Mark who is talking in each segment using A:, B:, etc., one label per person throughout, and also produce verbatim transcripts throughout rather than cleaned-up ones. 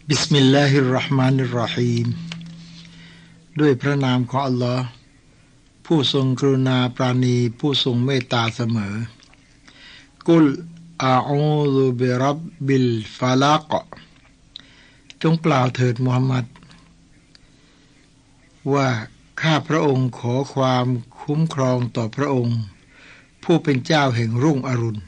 A: บิสมิลลาฮิรเราะห์มานิรเราะฮีมด้วยพระนามของอัลลอฮ์ผู้ทรงกรุณาปราณีผู้ทรงเมตตาเสมอกุลอาอูซุบิร็อบบิลฟะลักจงกล่าวเถิดมุฮัมมัดว่าข้าพระองค์ขอความคุ้มครองต่อพระองค์ผู้เป็นเจ้าแห่งรุ่งอรุณ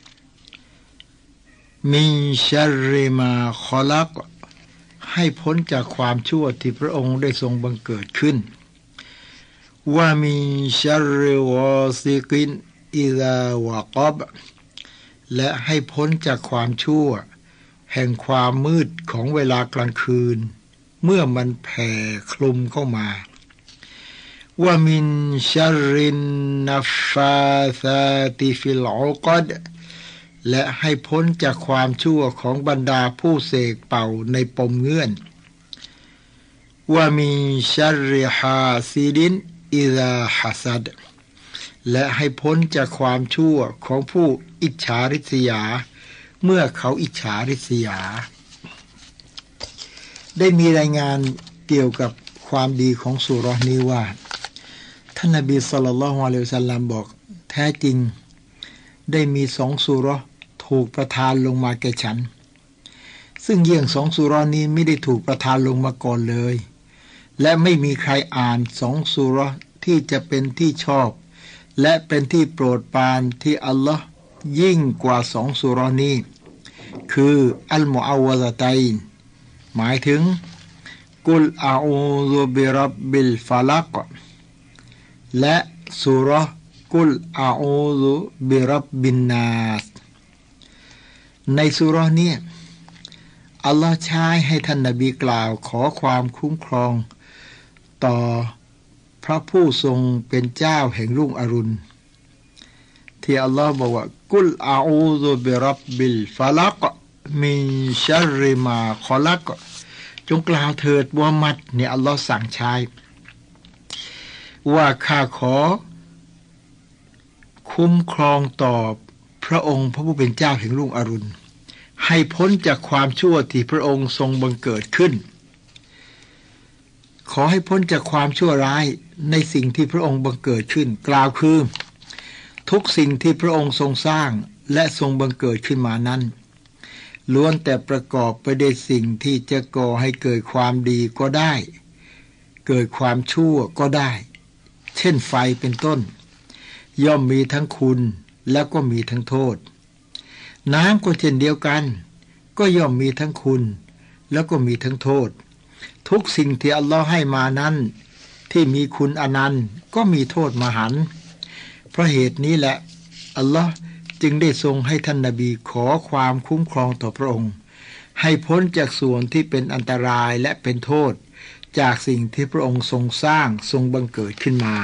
A: มินชัรริมาคอลักให้พ้นจากความชั่วที่พระองค์ได้ทรงบังเกิดขึ้นว่ามินชัรริวาซิกินอิซาวะกอบและให้พ้นจากความชั่วแห่งความมืดของเวลากลางคืนเมื่อมันแผ่คลุมเข้ามาว่ามินชัรรินนัฟฟาซาติฟิลอุกดและให้พ้นจากความชั่วของบรรดาผู้เสกเป่าในปมเงื่อนว่ามินชัรริฮาซิดินอิซาฮัซัดและให้พ้นจากความชั่วของผู้อิจฉาริษยาเมื่อเขาอิจฉาริษยาได้มีรายงานเกี่ยวกับความดีของซูเราะห์นี้ว่าท่านนบีศ็อลลัลลอฮุอะลัยฮิวะซัลลัมบอกแท้จริงได้มีสองซูเราะห์ถูกประทานลงมาแก่ฉันซึ่งเยี่ยงสองซูเราะห์นี้ไม่ได้ถูกประทานลงมาก่อนเลยและไม่มีใครอ่านสองซูเราะห์ที่จะเป็นที่ชอบและเป็นที่โปรดปรานที่อัลลอฮ์ยิ่งกว่าสองซูเราะห์นี้คืออัลมุอาววะซะตัยน์หมายถึงกุลอาอูซุบิร็อบบิลฟะลักและซูเราะห์กุลอาอูซุบิร็อบบินนาสในซูเราะห์นี้อัลลอฮ์ใช้ให้ท่านนบีกล่าวขอความคุ้มครองต่อพระผู้ทรงเป็นเจ้าแห่งรุ่งอรุณที่อัลลอฮ์บอกว่ากุลอาอูซุบิร็อบบิลฟะลักมินชัรริมาคอลักจงกล่าวเถิดมุฮัมมัดเนี่ยอัลลอฮ์สั่งใช้ว่าข้าขอคุ้มครองต่อพระองค์พระผู้เป็นเจ้าแห่งรุ่งอรุณให้พ้นจากความชั่วที่พระองค์ทรงบังเกิดขึ้นขอให้พ้นจากความชั่วร้ายในสิ่งที่พระองค์บังเกิดขึ้นกล่าวคือทุกสิ่งที่พระองค์ทรงสร้างและทรงบังเกิดขึ้นมานั้นล้วนแต่ประกอบไปด้วยสิ่งที่จะก่อให้เกิดความดีก็ได้เกิดความชั่วก็ได้เช่นไฟเป็นต้นย่อมมีทั้งคุณแล้วก็มีทั้งโทษน้ำก็เช่นเดียวกันก็ย่อมมีทั้งคุณแล้วก็มีทั้งโทษทุกสิ่งที่อัลลอฮ์ให้มานั้นที่มีคุณอนันต์ก็มีโทษมหันต์เพราะเหตุนี้แหละอัลลอฮ์จึงได้ทรงให้ท่านนบีขอความคุ้มครองต่อพระองค์ให้พ้นจากส่วนที่เป็นอันตรายและเป็นโทษจากสิ่งที่พระองค์ทรงสร้างทรงบังเกิดขึ้นมา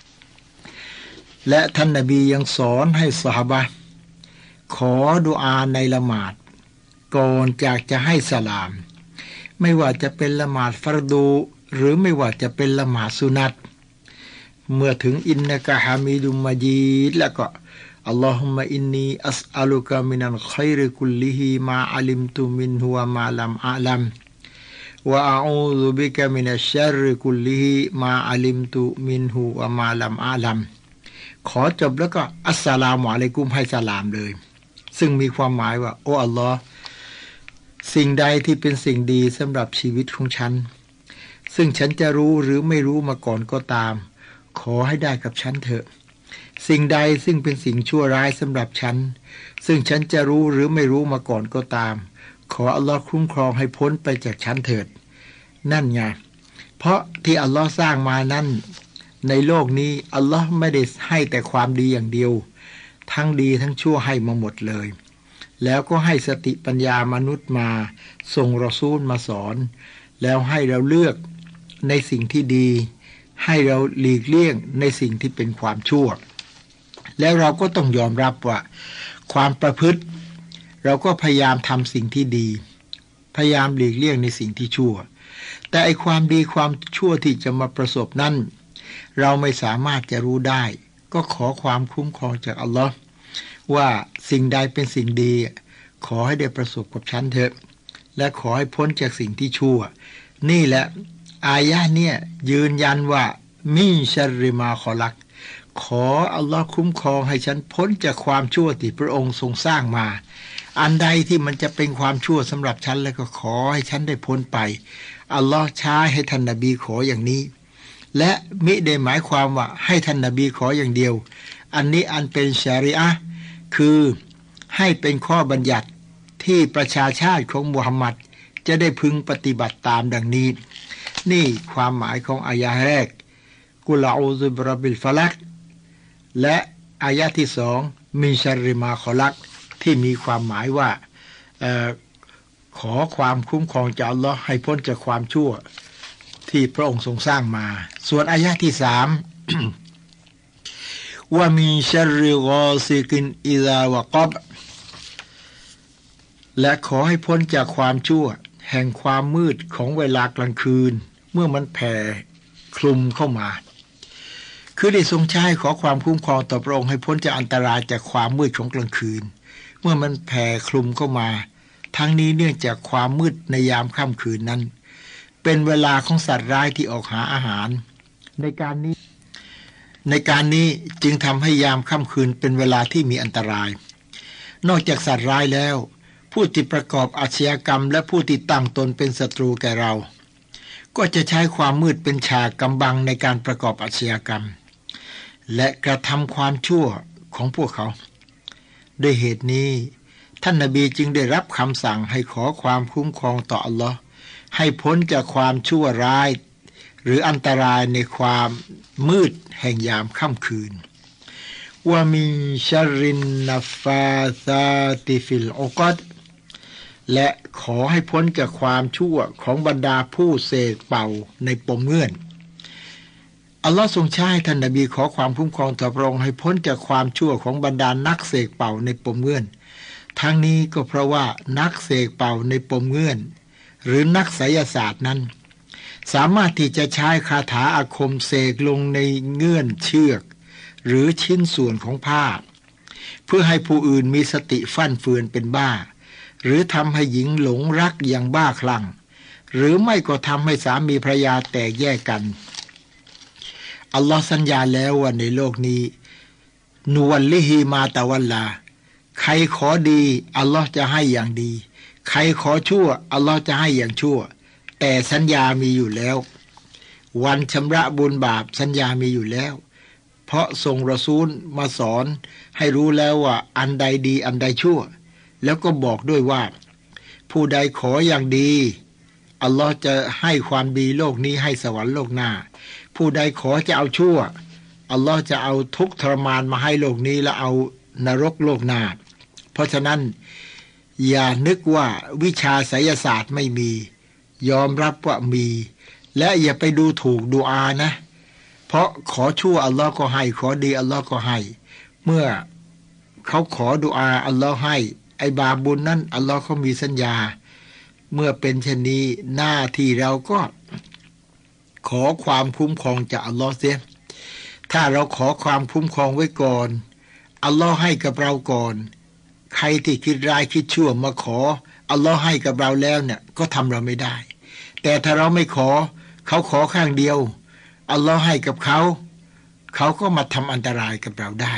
A: และท่านนบียังสอนให้ซอฮาบะห์ขอดุอาในละหมาดก่อนจากจะให้สลามไม่ว่าจะเป็นละหมาดฟัรดูหรือไม่ว่าจะเป็นละหมาดสุนัตเมื่อถึงอินนะกะฮามิดุมมะญีดแล้วก็อัลลอฮุมมะอินนีอัสอะลุกะมินัลค็อยริกุลลิฮิมาอะลิมตุมินฮุวะมาลัมอะลัมวะอะอูซุบิกะมินัชชัรริกุลลิฮิมาอะลิมตุมินฮุวะมาลัมอะลัมขอจบแล้วก็อัสสลามุอะลัยกุมให้สลามเลยซึ่งมีความหมายว่าโอ้อัลลอฮ์สิ่งใดที่เป็นสิ่งดีสำหรับชีวิตของฉันซึ่งฉันจะรู้หรือไม่รู้มาก่อนก็ตามขอให้ได้กับฉันเถอะสิ่งใดซึ่งเป็นสิ่งชั่วร้ายสำหรับฉันซึ่งฉันจะรู้หรือไม่รู้มาก่อนก็ตามขออัลลอฮ์คุ้มครองให้พ้นไปจากฉันเถิดนั่นไงเพราะที่อัลลอฮ์สร้างมานั้นในโลกนี้อัลลอฮ์ไม่ได้ให้แต่ความดีอย่างเดียวทั้งดีทั้งชั่วให้มาหมดเลยแล้วก็ให้สติปัญญามนุษย์มาส่งรอซูลมาสอนแล้วให้เราเลือกในสิ่งที่ดีให้เราหลีกเลี่ยงในสิ่งที่เป็นความชั่วแล้วเราก็ต้องยอมรับว่าความประพฤติเราก็พยายามทำสิ่งที่ดีพยายามหลีกเลี่ยงในสิ่งที่ชั่วแต่ไอความดีความชั่วที่จะมาประสบนั้นเราไม่สามารถจะรู้ได้ก็ขอความคุ้มครองจากอัลลอฮ์ว่าสิ่งใดเป็นสิ่งดีขอให้ได้ประสบกับฉันเถอะและขอให้พ้นจากสิ่งที่ชั่วนี่แหละอายะเนี่ยยืนยันว่ามินชัรริมาขอลักขออัลลอฮ์คุ้มครองให้ฉันพ้นจากความชั่วที่พระองค์ทรงสร้างมาอันใดที่มันจะเป็นความชั่วสำหรับฉันแล้วก็ขอให้ฉันได้พ้นไปอัลลอฮ์ใช้ให้ท่านนบีขออย่างนี้และมิได้หมายความว่าให้ท่านนบีขออย่างเดียวอันนี้อันเป็นชาริอะห์คือให้เป็นข้อบัญญัติที่ประชาชาติของมุฮัมมัดจะได้พึงปฏิบัติตามดังนี้นี่ความหมายของอายะห์แรกกุลอูซุบิร็อบบิลฟะลักและอายะห์ที่สองมินชัรริมาขอลักที่มีความหมายว่าเอ่อขอความคุ้มครองจากอัลเลาะห์ให้พ้นจากความชั่วที่พระองค์ทรงสร้างมาส่วนอายะห์ที่สาม ว่ามินชัรริฆอซิกินอิซาวะกับและขอให้พ้นจากความชั่วแห่งความมืดของเวลากลางคืนเมื่อมันแผ่คลุมเข้ามาคือได้ทรงใช้ขอความคุ้มครองต่อพระองค์ให้พ้นจากอันตรายจากความมืดของกลางคืนเมื่อมันแผ่คลุมเข้ามาทั้งนี้เนื่องจากความมืดในยามค่ำคืนนั้นเป็นเวลาของสัตว์ร้ายที่ออกหาอาหารในการนี้ในการนี้จึงทำให้ยามค่ำคืนเป็นเวลาที่มีอันตรายนอกจากสัตว์ร้ายแล้วผู้ที่ประกอบอาชญากรรมและผู้ที่ตั้งตนเป็นศัตรูแก่เราก็จะใช้ความมืดเป็นฉากกำบังในการประกอบอาชญากรรมและกระทำความชั่วของพวกเขาด้วยเหตุนี้ท่านนบีจึงได้รับคำสั่งให้ขอความคุ้มครองต่ออัลลอฮ์ให้พ้นจากความชั่วร้ายหรืออันตรายในความมืดแห่งยามค่ำคืนว่ามินชัรรินนัฟฟาซาติฟิลอุกดและขอให้พ้นจากความชั่วของบรรดาผู้เสกเป่าในปมเงื่อนอัลลอฮ์ทรงใช้ท่านนบีขอความคุ้มครองต่อพระองค์ให้พ้นจากความชั่วของบรรดานักเสกเป่าในปมเงื่อนทั้งนี้ก็เพราะว่านักเสกเป่าในปมเงื่อนหรือนักไสยศาสตร์นั้นสามารถที่จะใช้คาถาอาคมเสกลงในเงื่อนเชือกหรือชิ้นส่วนของผ้าเพื่อให้ผู้อื่นมีสติฟั่นเฟือนเป็นบ้าหรือทำให้หญิงหลงรักอย่างบ้าคลั่งหรือไม่ก็ทำให้สามีภรรยาแตกแยกกันอัลลอฮ์สัญญาแล้วว่าในโลกนี้นุวัลลิฮิมาตะวัลลาใครขอดีอัลลอฮ์จะให้อย่างดีใครขอชั่วอัลลอฮ์จะให้อย่างชั่วแต่สัญญามีอยู่แล้ววันชำระบุญบาปสัญญามีอยู่แล้วเพราะส่งรอซูลมาสอนให้รู้แล้วว่าอันใดดีอันใดชั่วแล้วก็บอกด้วยว่าผู้ใดขออย่างดีอัลลอฮ์จะให้ความดีโลกนี้ให้สวรรค์โลกหน้าผู้ใดขอจะเอาชั่วอัลลอฮ์จะเอาทุกข์ทรมานมาให้โลกนี้และเอานรกโลกหน้าเพราะฉะนั้นอย่านึกว่าวิชาไสยศาสตร์ไม่มียอมรับว่ามีและอย่าไปดูถูกดุอานะเพราะขอชั่วอัลลอฮ์ก็ให้ขอดีอัลลอฮ์ก็ให้เมื่อเขาขอดุอาอัลลอฮ์ให้ไอ้บาปบุญนั้นอัลลอฮ์เขามีสัญญาเมื่อเป็นเช่นนี้หน้าที่เราก็ขอความคุ้มครองจากอัลลอฮ์เสียถ้าเราขอความคุ้มครองไว้ก่อนอัลลอฮ์ให้กับเราก่อนใครที่คิดร้ายคิดชั่วมาขออัลลอฮ์ให้กับเราแล้วเนี่ยก็ทำเราไม่ได้แต่ถ้าเราไม่ขอเขาขอข้างเดียวอัลลอฮ์ให้กับเขาเขาก็มาทำอันตรายกับเราได้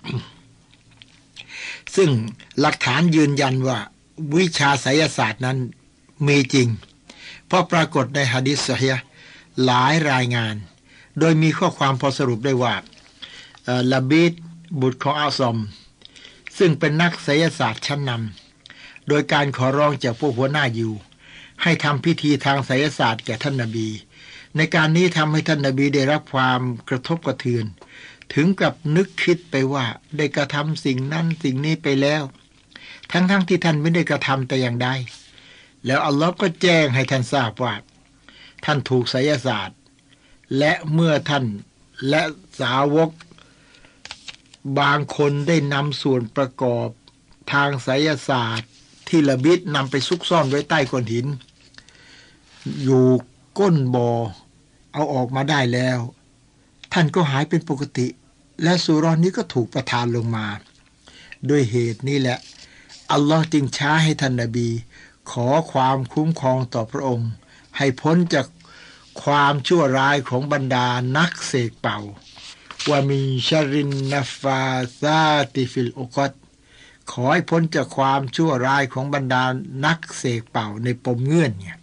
A: ซึ่งหลักฐานยืนยันว่าวิชาไสยศาสตร์นั้นมีจริงเพราะปรากฏในหะดีษซอฮีฮ์หลายรายงานโดยมีข้อความพอสรุปได้ว่าลาบีดบุตรของอาซอมซึ่งเป็นนักไสยศาสตร์ชั้นนำโดยการขอร้องจากพวกหัวหน้ายิวให้ทำพิธีทางไสยศาสตร์แก่ท่านนบีในการนี้ทำให้ท่านนบีได้รับความกระทบกระเทือนถึงกับนึกคิดไปว่าได้กระทำสิ่งนั้นสิ่งนี้ไปแล้วทั้งๆ ท, ที่ท่านไม่ได้กระทำแต่อย่างใดแล้วอัลลอฮ์ก็แจ้งให้ท่านทราบว่าท่านถูกไสยศาสตร์และเมื่อท่านและสาวกบางคนได้นำส่วนประกอบทางไสยศาสตร์ที่ละบิดนำไปซุกซ่อนไว้ใต้ก้อนหินอยู่ก้นบ่อเอาออกมาได้แล้วท่านก็หายเป็นปกติและสุรานี้ก็ถูกประทานลงมาด้วยเหตุนี้แหละอัลลอฮ์จึงช้าให้ท่านนบีขอความคุ้มครองต่อพระองค์ให้พ้นจากความชั่วร้ายของบรรดานักเสกเป่าว่ามีชรินนัฟฟาซาติฟิลอุกตขอให้พ้นจากความชั่วร้ายของบรรดานักเสกเป่าในปมเงื่อนเนี่ย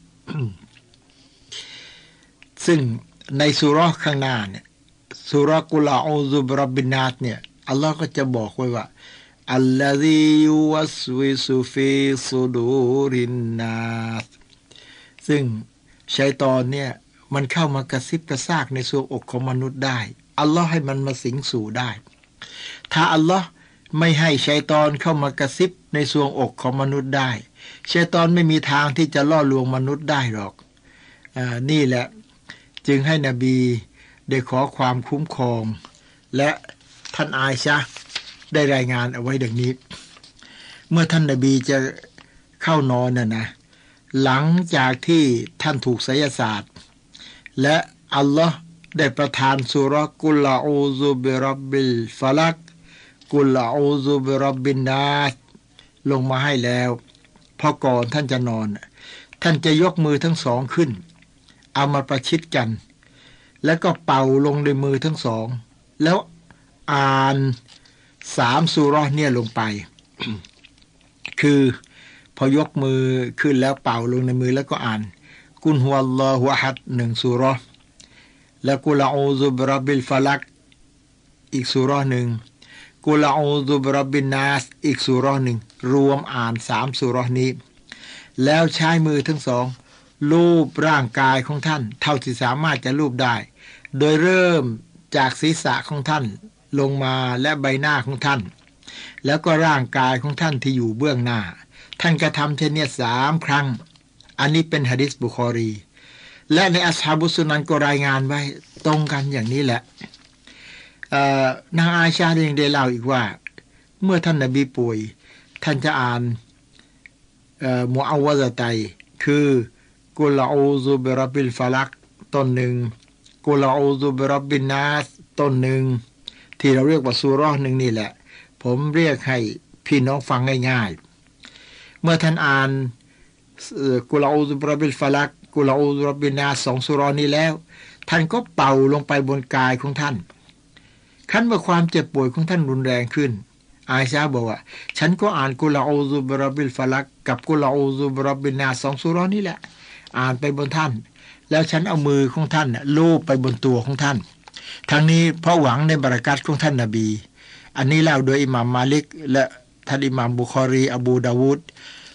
A: ซึ่งในสุเราะห์ข้างหน้าเนี่ยสุเราะห์กุลาอูซุบร็อบบินนาสเนี่ยอัลลอฮ์ก็จะบอกไว้ว่าอัลลอฮียุวัสวิสุฟีซุดูรินนาสซึ่งชัยฏอนเนี่ยมันเข้ามากระซิบกระซากในสวงอกของมนุษย์ได้อัลลอฮ์ให้มันมาสิงสู่ได้ถ้าอัลลอฮ์ไม่ให้ชัยฏอนเข้ามากระซิบในสวงอกของมนุษย์ได้ชัยฏอนไม่มีทางที่จะล่อลวงมนุษย์ได้หรอกอ่านี่แหละจึงให้นบีได้ขอความคุ้มครองและท่านอาอิชะห์ได้รายงานเอาไว้ดังนี้เมื่อท่านนบีจะเข้านอนน่ะนะหลังจากที่ท่านถูกไสยศาสตร์และอัลลอฮ์ได้ประทานซูเราะห์กุลอาอูซุบิร็อบบิลฟะลักกุลอาอูซุบิร็อบบินนาสลงมาให้แล้วพอก่อนท่านจะนอนท่านจะยกมือทั้งสองขึ้นเอามาประชิดกันแล้วก็เป่าลงในมือทั้งสองแล้วอ่านสามซูเราะห์เนี่ยลงไป คือพอยกมือขึ้นแล้วเป่าลงในมือแล้วก็อ่านกุลฮุวัลลอฮุอะฮัดหนึ่งซูเราะห์แล้วกุลอาอูซุบิร็อบบิลฟะลักอีกซูเราะห์หนึ่งกุลอาอูซุบิร็อบบินนาสอีกซูเราะห์หนึ่งรวมอ่านสามซูเราะห์นี้แล้วใช้มือทั้งสองลูบร่างกายของท่านเท่าที่สามารถจะลูบได้โดยเริ่มจากศีรษะของท่านลงมาและใบหน้าของท่านแล้วก็ร่างกายของท่านที่อยู่เบื้องหน้าท่านกระทำเช่นนี้สามครั้งอันนี้เป็นหะดีษบุคอรีและในอัศฮาบุสซุนันก็รายงานไว้ตรงกันอย่างนี้แหละนางอาอิชะห์ยังได้เล่าอีกว่าเมื่อท่านนบีป่วยท่านจะอ่านมุอาววะซะตัยคือกุลอาอูซุบิร็อบบิลฟะลักต้นหนึ่งกุลอาอูซุบิร็อบบินนาสต้นหนึ่งที่เราเรียกว่าซูเราะห์หนึ่งนี่แหละผมเรียกให้พี่น้องฟังง่ายๆเมื่อท่านอ่านกุลอาอูซุบิร็อบบิลฟะลักกุลอาอูซุบิร็อบบินนาสสองซูเราะห์นี้แล้วท่านก็เป่าลงไปบนกายของท่านขั้นเมื่อความเจ็บป่วยของท่านรุนแรงขึ้นอาอิชะห์บอกว่าฉันก็อ่านกุลอาอูซุบิร็อบบิลฟะลักกับกุลอาอูซุบิร็อบบินนาสสองซูเราะห์นี้แหละอ่านไปบนท่านแล้วฉันเอามือของท่านลูบไปบนตัวของท่านทั้งนี้เพราะหวังในบารอกัตของท่านนบีอันนี้เล่าโดยอิหม่ามมาลิกและท่านอิหม่ามบุคอรีอบูดาวูด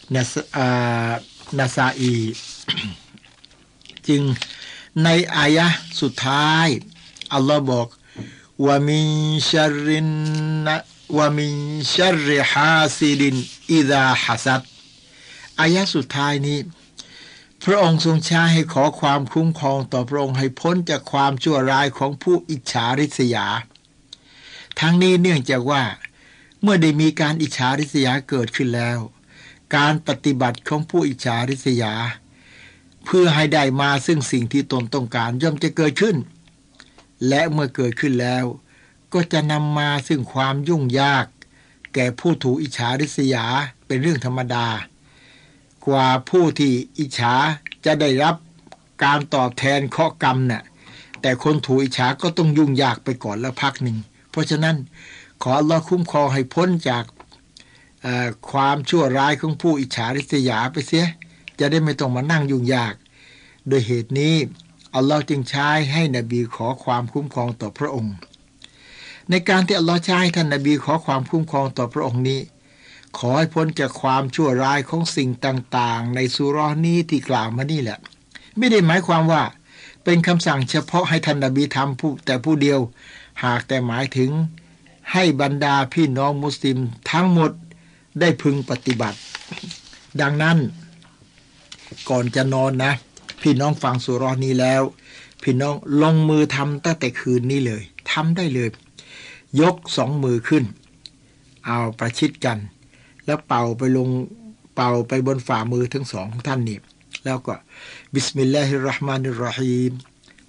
A: นาซาอี จึงในอายะห์สุดท้ายอัลลอฮ์บอกวะมินชัรรินวะมินชัรริฮาซิดินอิซาฮัซัดอายะห์สุดท้ายนี้พระองค์ทรงใช้ให้ขอความคุ้มครองต่อพระองค์ให้พ้นจากความชั่วร้ายของผู้อิจฉาริษยาทั้งนี้เนื่องจากว่าเมื่อได้มีการอิจฉาริษยาเกิดขึ้นแล้วการปฏิบัติของผู้อิจฉาริษยาเพื่อให้ได้มาซึ่งสิ่งที่ตนต้องการย่อมจะเกิดขึ้นและเมื่อเกิดขึ้นแล้วก็จะนำมาซึ่งความยุ่งยากแก่ผู้ถูกอิจฉาริษยาเป็นเรื่องธรรมดากว่าผู้ที่อิจฉาจะได้รับการตอบแทนเคราะห์กรรมน่ะแต่คนถูกอิจฉาก็ต้องยุ่งยากไปก่อนแล้วพักหนึ่งเพราะฉะนั้นขออัลเลาะห์คุ้มครองให้พ้นจากความชั่วร้ายของผู้อิจฉาริษยาไปเสียจะได้ไม่ต้องมานั่งยุ่งยากโดยเหตุนี้อัลเลาะห์จึงใช้ให้นบีขอความคุ้มครองต่อพระองค์ในการที่อัลเลาะห์ใช้ให้ท่านนบีขอความคุ้มครองต่อพระองค์นี้ขอให้พ้นจากความชั่วร้ายของสิ่งต่างๆในซูเราะห์นี้ที่กล่าวมานี่แหละไม่ได้หมายความว่าเป็นคำสั่งเฉพาะให้ท่านนบีทำผู้แต่ผู้เดียวหากแต่หมายถึงให้บรรดาพี่น้องมุสลิมทั้งหมดได้พึงปฏิบัติดังนั้นก่อนจะนอนนะพี่น้องฟังซูเราะห์นี้แล้วพี่น้องลงมือทำตั้งแต่คืนนี้เลยทำได้เลยยกสองมือขึ้นเอาประชิดกันแล้วเป่าไปลงเป่าไปบนฝ่ามือทั้งสองของท่านนี่แล้วก็บิสมิลลาฮิรเราะห์มานิรเราะฮีม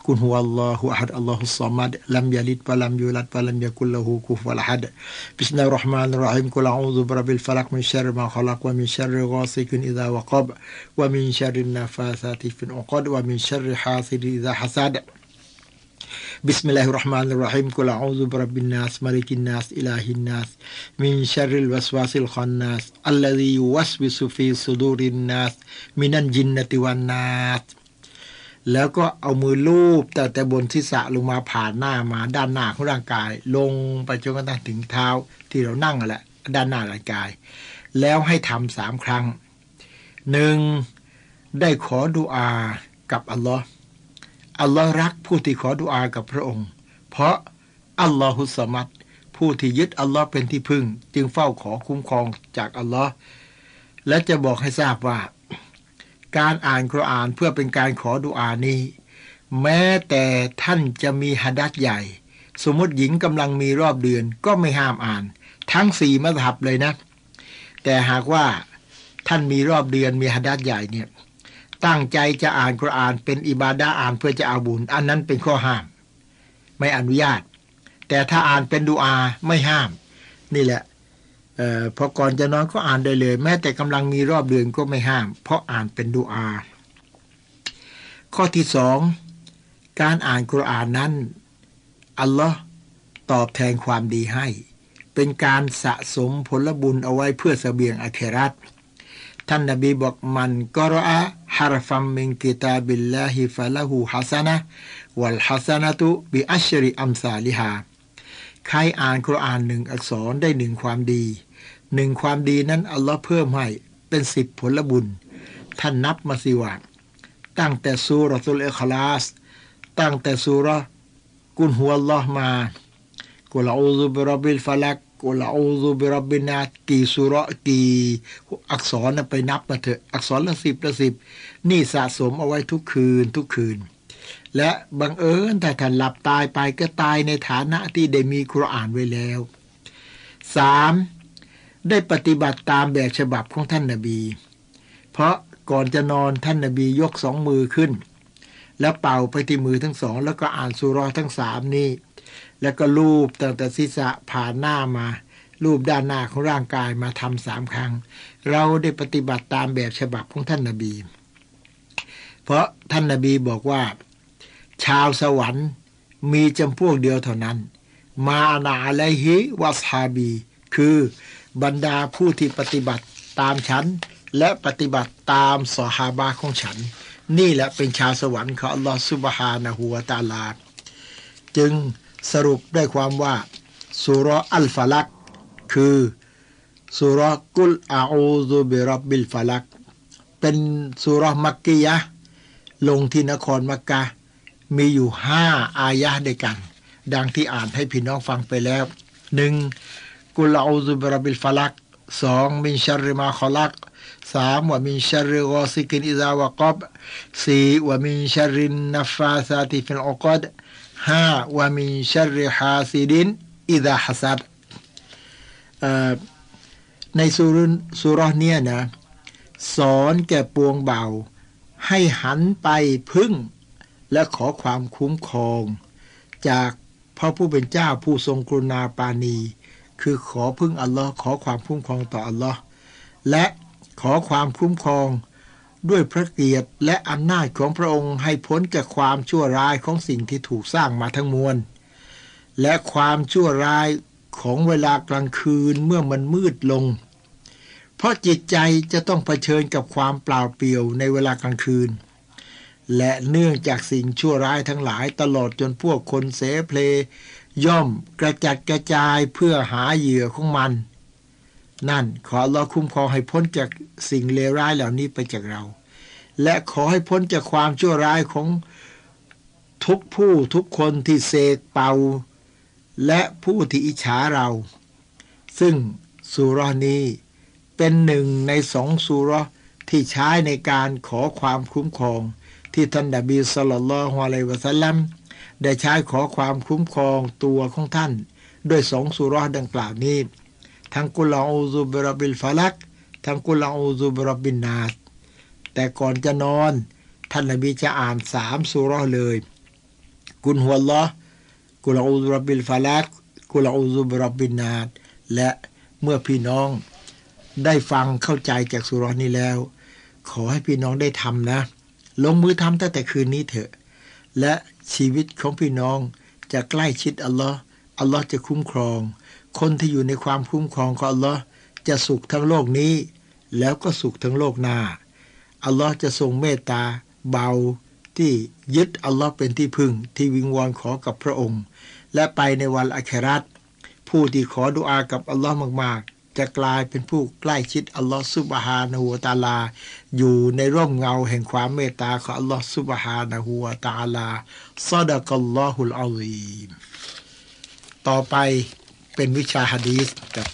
A: กุลฮุวัลลอฮุอะฮัดอัลลอฮุศอมัดลัมยะลิดวะลัมยูลัดวะลัมยะกุลละหูกุฟุวะอะฮัดบิสมิลลาฮิรเราะห์มานิรเราะฮีมกุลอะอูซุบิร็อบบิลฟะลักมินชัรริมาคอลักวะมินชัรริฆอซิกินอิซาวะกับวะมินชัรรินนาฟาซาติฟิลอุกดวะมินชัรริฮาซิดินอิซาฮัซัดبسم الله الرحمن الرحيم قل أعوذ برب الناس ملك الناس إله الناس من شر الوسواس الخناس الذي يوسوس في صدور الناس من الجنة والناس แล้วก็เอามือลูบแต่แต่บนศีรษะลงมาผ่านหน้ามาด้านหน้าของร่างกายลงไปจนกระทั่งถึงเท้าที่เรานั่งแหละด้านหน้าร่างกายแล้วให้ทำสามครั้งหนึ่งได้ขอดุอากับอัลลอฮ์อัลลอฮ์รักผู้ที่ขอดุอากับพระองค์เพราะอัลลอฮุสมัดผู้ที่ยึดอัลลอฮ์เป็นที่พึ่งจึงเฝ้าขอคุ้มครองจากอัลลอฮ์และจะบอกให้ทราบว่าการอ่านกุรอานเพื่อเป็นการขอดุอานี้แม้แต่ท่านจะมีหะดัษใหญ่สมมติหญิงกำลังมีรอบเดือนก็ไม่ห้ามอ่านทั้งสี่มัซฮับเลยนะแต่หากว่าท่านมีรอบเดือนมีหะดัษใหญ่เนี่ยตั้งใจจะอ่านกุรอานเป็นอิบาดะห์อ่านเพื่อจะเอาบุญอันนั้นเป็นข้อห้ามไม่อนุญาตแต่ถ้าอ่านเป็นดุอาไม่ห้ามนี่แหละเอ่อพอก่อนจะนอนก็อ่านได้เลยแม้แต่กำลังมีรอบเดือนก็ไม่ห้ามเพราะอ่านเป็นดุอาข้อที่สองการอ่านกุรอานนั้นอัลลอฮ์ตอบแทนความดีให้เป็นการสะสมผลบุญเอาไว้เพื่อเสบียงอาคิเราะห์ท่านนบีบอกมันกอรอฮารฟัมมินกิตาบิลลาฮิฟะละหูฮัสนะวัลฮัสนะตุบิอัชริอัมซาลิฮาใครอ่านกุรอานหนึ่งอักษรได้หนึ่งความดีหนึ่งความดีนั้นอัลลอฮ์เพิ่มให้เป็นสิบผลบุญท่านนับมาสิว่าตั้งแต่ซูเราะตุลอิคลาสตั้งแต่ซูเราะห์กุลฮุวัลลอฮ์มากุลอะอูซุบิร็อบบิลฟะลักกุลอะอูซุบิร็อบบินนาสกี่ซูเราะห์กี่อักษรไปนับมาเถอะอักษรละสิบละสิบนี่สะสมเอาไว้ทุกคืนทุกคืนและบังเอิญถ้าท่านหลับตายไปก็ตายในฐานะที่ได้มีกุรอานไว้แล้วสามได้ปฏิบัติตามแบบฉบับของท่านนบีเพราะก่อนจะนอนท่านนบียกสองมือขึ้นแล้วเป่าไปที่มือทั้งสองแล้วก็อ่านซูเราะห์ทั้งสามนี้แล้วก็ลูบตั้งแต่ศีรษะผ่านหน้ามาลูบด้านหน้าของร่างกายมาทำสามครั้งเราได้ปฏิบัติตามแบบฉบับของท่านนบีเพราะท่านนบีบอกว่าชาวสวรรค์มีจำพวกเดียวเท่านั้นมานาอะลัยฮิวัสฮาบีคือบรรดาผู้ที่ปฏิบัติตามฉันและปฏิบัติตามซอฮาบะห์ของฉันนี่แหละเป็นชาวสวรรค์ของอัลลอฮฺซุบฮานะฮูวะตะอาลาจึงสรุปได้ความว่าซูเราะห์อัลฟะลักคือซูเราะห์กุลอาอูซุบิร็อบบิลฟะลักเป็นซูเราะห์มักกียะห์ลงที่นครมักกะฮ์มีอยู่ห้าอายะห์ด้วยกันดังที่อ่านให้พี่น้องฟังไปแล้วหนึ่งกุลอาอูซุบิร็อบบิลฟะลักสองมินชัรริมาคอลักสามวะมินชัรริฆอซิกินอิซาวะกับสี่วะมินชัรรินนัฟฟาซาติฟิลอุกดห้าวะมินชัรริฮาซิดินอิซาฮัซัดในซูรซูเราะห์เนี่ยนะสอนแก่ปวงเบาให้หันไปพึ่งและขอความคุ้มครองจากพระผู้เป็นเจ้าผู้ทรงกรุณาปราณีคือขอพึ่งอัลลอฮ์ขอความคุ้มครองต่ออัลลอฮ์และขอความคุ้มครองด้วยพระเกียรติและอำนาจของพระองค์ให้พ้นจากความชั่วร้ายของสิ่งที่ถูกสร้างมาทั้งมวลและความชั่วร้ายของเวลากลางคืนเมื่อมันมืดลงเพราะจิตใจจะต้องเผชิญกับความเปล่าเปลี่ยวในเวลากลางคืนและเนื่องจากสิ่งชั่วร้ายทั้งหลายตลอดจนพวกคนเสเพลย่อมกระจัดกระจายเพื่อหาเหยื่อของมันนั่นขออัลเลาะห์คุ้มครองให้พ้นจากสิ่งเลวร้ายเหล่านี้ไปจากเราและขอให้พ้นจากความชั่วร้ายของทุกผู้ทุกคนที่เสกเป่าและผู้ที่อิจฉาเราซึ่งซูเราะห์นี้เป็นหนึ่งในสองซูเราะห์ที่ใช้ในการขอความคุ้มครองที่ท่านนบีศ็อลลัลลอฮุอะลัยฮิวะซัลลัมได้ใช้ขอความคุ้มครองตัวของท่านด้วยสองซูเราะห์ดังกล่าวนี้ทั้งกุลอาอูซุบิร็อบบิลฟะลักทั้งกุลอาอูซุบิร็อบบินนาสแต่ก่อนจะนอนท่านนบีจะอ่านสามซูเราะห์เลยกุลฮุวัลลอฮ์กุลอูซุบิรับบิลฟะลักกุลอูซุบิรับบินนาสและเมื่อพี่น้องได้ฟังเข้าใจจากสุเราะห์นี้แล้วขอให้พี่น้องได้ทำนะลงมือทำตั้งแต่คืนนี้เถอะและชีวิตของพี่น้องจะใกล้ชิดอัลลอฮ์อัลลอฮ์จะคุ้มครองคนที่อยู่ในความคุ้มครองของอัลลอฮ์จะสุขทั้งโลกนี้แล้วก็สุขทั้งโลกหน้าอัลลอฮ์จะทรงเมตตาเบาที่ยึดอัลลอฮ์เป็นที่พึ่งที่วิงวอนขอกับพระองค์และไปในวันอาคิเราะห์ผู้ที่ขอดุอากับอัลลอฮ์มากๆจะกลายเป็นผู้ใกล้ชิดอัลลอฮ์ซุบฮานะฮูวะตะอาลาอยู่ในร่มเงาแห่งความเมตตาของอัลลอฮ์ซุบฮานะฮูวะตะอาลาซอดะกัลลอฮุลอะซีมต่อไปเป็นวิชาหะดีษครับ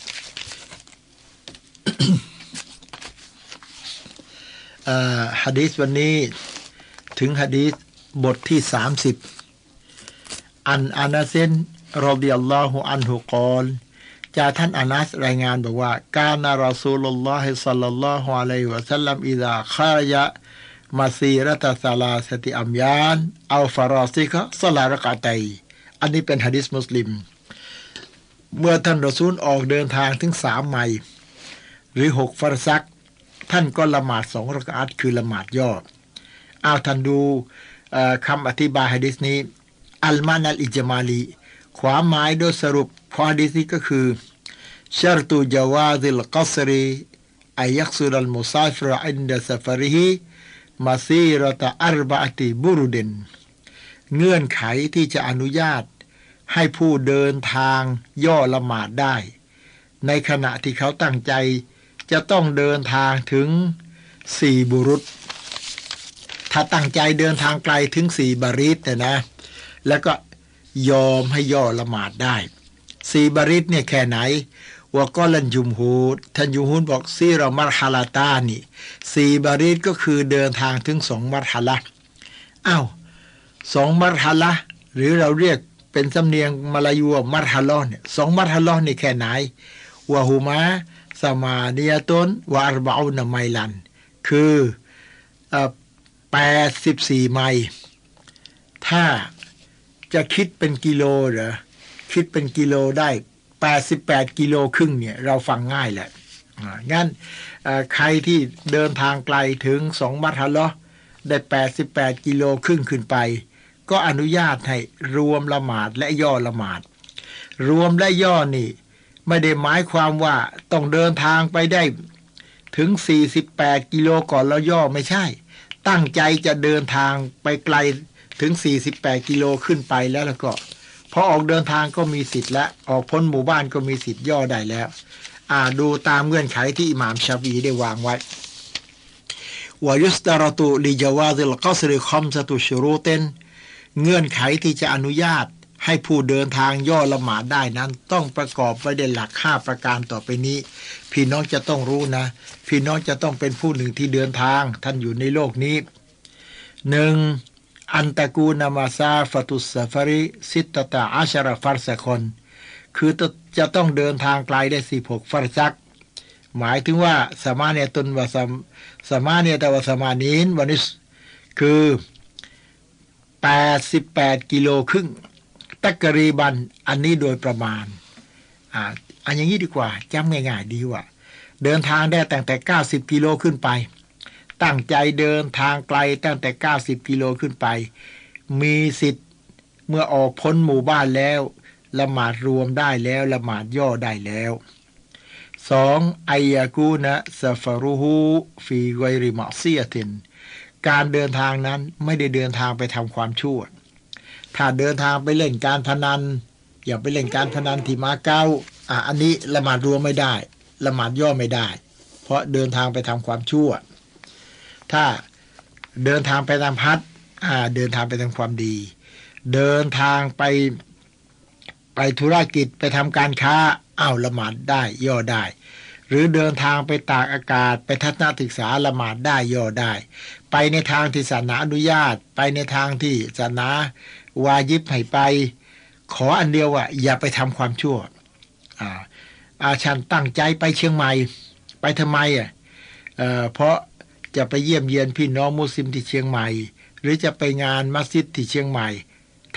A: หะดีษวันนี้ถึงหะดีษบทที่สามสิบอันอานัสรอฎิยัลลอฮุอันฮุกอลจากท่านอานัสรายงานบอกว่ากานะรอซูลุลลอฮิศ็อลลัลลอฮุอะลัยฮิวะซัลลัมอิซาคาระยะมาซีเราะตะซะลาซะติอัมยานเอาฟารอซิกะศ็อลาเราะกะตัยอันนี้เป็นหะดีษมุสลิมเมื่อท่านรอซูลออกเดินทางถึงสามไมล์หรือหกฟารซักท่านก็ละหมาดสองเราะกะอัตคือละหมาดย่อเอาท่านดูคำอธิบายหะดีษนี้อัลมานัลอิจมาลีความหมายโดยสรุปพอหะดีษนี้ก็คือชัรตุจาวาซิลกัศรีอัยยักซุรัลมุซาฟิรอินดะซะฟาริฮิมาซีเราะตะอัรบะอะติบุรุดินเงื่อนไขที่จะอนุญาตให้ผู้เดินทางย่อละหมาดได้ในขณะที่เขาตั้งใจจะต้องเดินทางถึงสี่บุรุษถ้าตั้งใจเดินทางไกลถึงสี่บาริดเนี่ยนะแล้วก็ยอมให้ย่อละหมาดได้สี่บาริดเนี่ยแค่ไหนวะกอลันยุมฮูดท่านยุมฮูดบอกซีเรามัรฮะลาตานี่สี่บาริดก็คือเดินทางถึงสองมัรฮะละอ้าวสองมัรฮะละหรือเราเรียกเป็นสำเนียงมาลายูมัรฮะลอเนี่ยสองมัรฮะลอนี่แค่ไหนวะฮูมาสมานียะตุนวะอัรบะอูนะไมลันคือเอ่อแปดสิบสี่ไมล์ถ้าจะคิดเป็นกิโลเหรอคิดเป็นกิโลได้แปดสิบแปดกิโลครึ่งเนี่ยเราฟังง่ายแหละงั้นใครที่เดินทางไกลถึงสองมัรฮะลอได้แปดสิบแปดกิโลครึ่งขึ้นไปก็อนุญาตให้รวมละหมาดและย่อละหมาดรวมและย่อนี่ไม่ได้หมายความว่าต้องเดินทางไปได้ถึงสี่สิบแปดกิโลก่อนแล้วย่อไม่ใช่ตั้งใจจะเดินทางไปไกลถึงสี่สิบแปดกิโลขึ้นไปแล้วแล้วก็พอออกเดินทางก็มีสิทธิ์และออกพ้นหมู่บ้านก็มีสิทธิ์ย่อได้แล้วอ่าดูตามเงื่อนไขที่อิหม่ามชาฟีได้วางไว้วะยุสตารตุลิจาวาซิลกัศริคัมซะตุชุรูตินเงื่อนไขที่จะอนุญาตให้ผู้เดินทางย่อละหมาดได้นั้นต้องประกอบไว้ด้วยหลักห้าประการต่อไปนี้พี่น้องจะต้องรู้นะพี่น้องจะต้องเป็นผู้หนึ่งที่เดินทางท่านอยู่ในโลกนี้หนึ่งอันตะกูนามาซาฟตุสซาฟาริซิตตะตะอัชรฟัรซะคนคือจะต้องเดินทางไกลได้สิบหกฟัรซักหมายถึงว่าสมาเนตุนวะสมสมาเนตวะสมานีนวะนิสคือแปดสิบแปดกิโลครึ่งตักรีบันอันนี้โดยประมาณอ่าอันอย่างนี้ดีกว่าจำง่ายๆดีว่าเดินทางได้ตั้งแต่เก้าสิบกิโลขึ้นไปตั้งใจเดินทางไกลตั้งแต่เก้าสิบกิโลขึ้นไปมีสิทธิ์เมื่อออกพ้นหมู่บ้านแล้วละหมาดรวมได้แล้วละหมาดย่อได้แล้วสองอัยยากูนะซาฟารุฮูฟีไกริมะซียะตินการเดินทางนั้นไม่ได้เดินทางไปทำความชั่วถ้าเดินทางไปเล่นการพนันอย่าไปเล่นการพนันที่มาเก๊าอ่ะอันนี้ละหมาดรวมไม่ได้ละหมาดย่อไม่ได้เพราะเดินทางไปทำความชั่วถ้าเดินทางไปทำฮัจญ์อ่าเดินทางไปทำความดีเดินทางไปไปธุรกิจไปทำการค้าอ้าวละหมาดได้ย่อได้หรือเดินทางไปตากอากาศไปทัศนศึกษาละหมาดได้ย่อได้ไปในทางที่ศาสนาอนุญาตไปในทางที่ศาสนาวาญิบให้ไปขออันเดียวว่าอย่าไปทำความชั่วอ่าอาฉันตั้งใจไปเชียงใหม่ไปทำไมอ่ะเอ่อเพราะจะไปเยี่ยมเยียนพี่น้องมุสลิมที่เชียงใหม่หรือจะไปงานมัสยิดที่เชียงใหม่ถ้า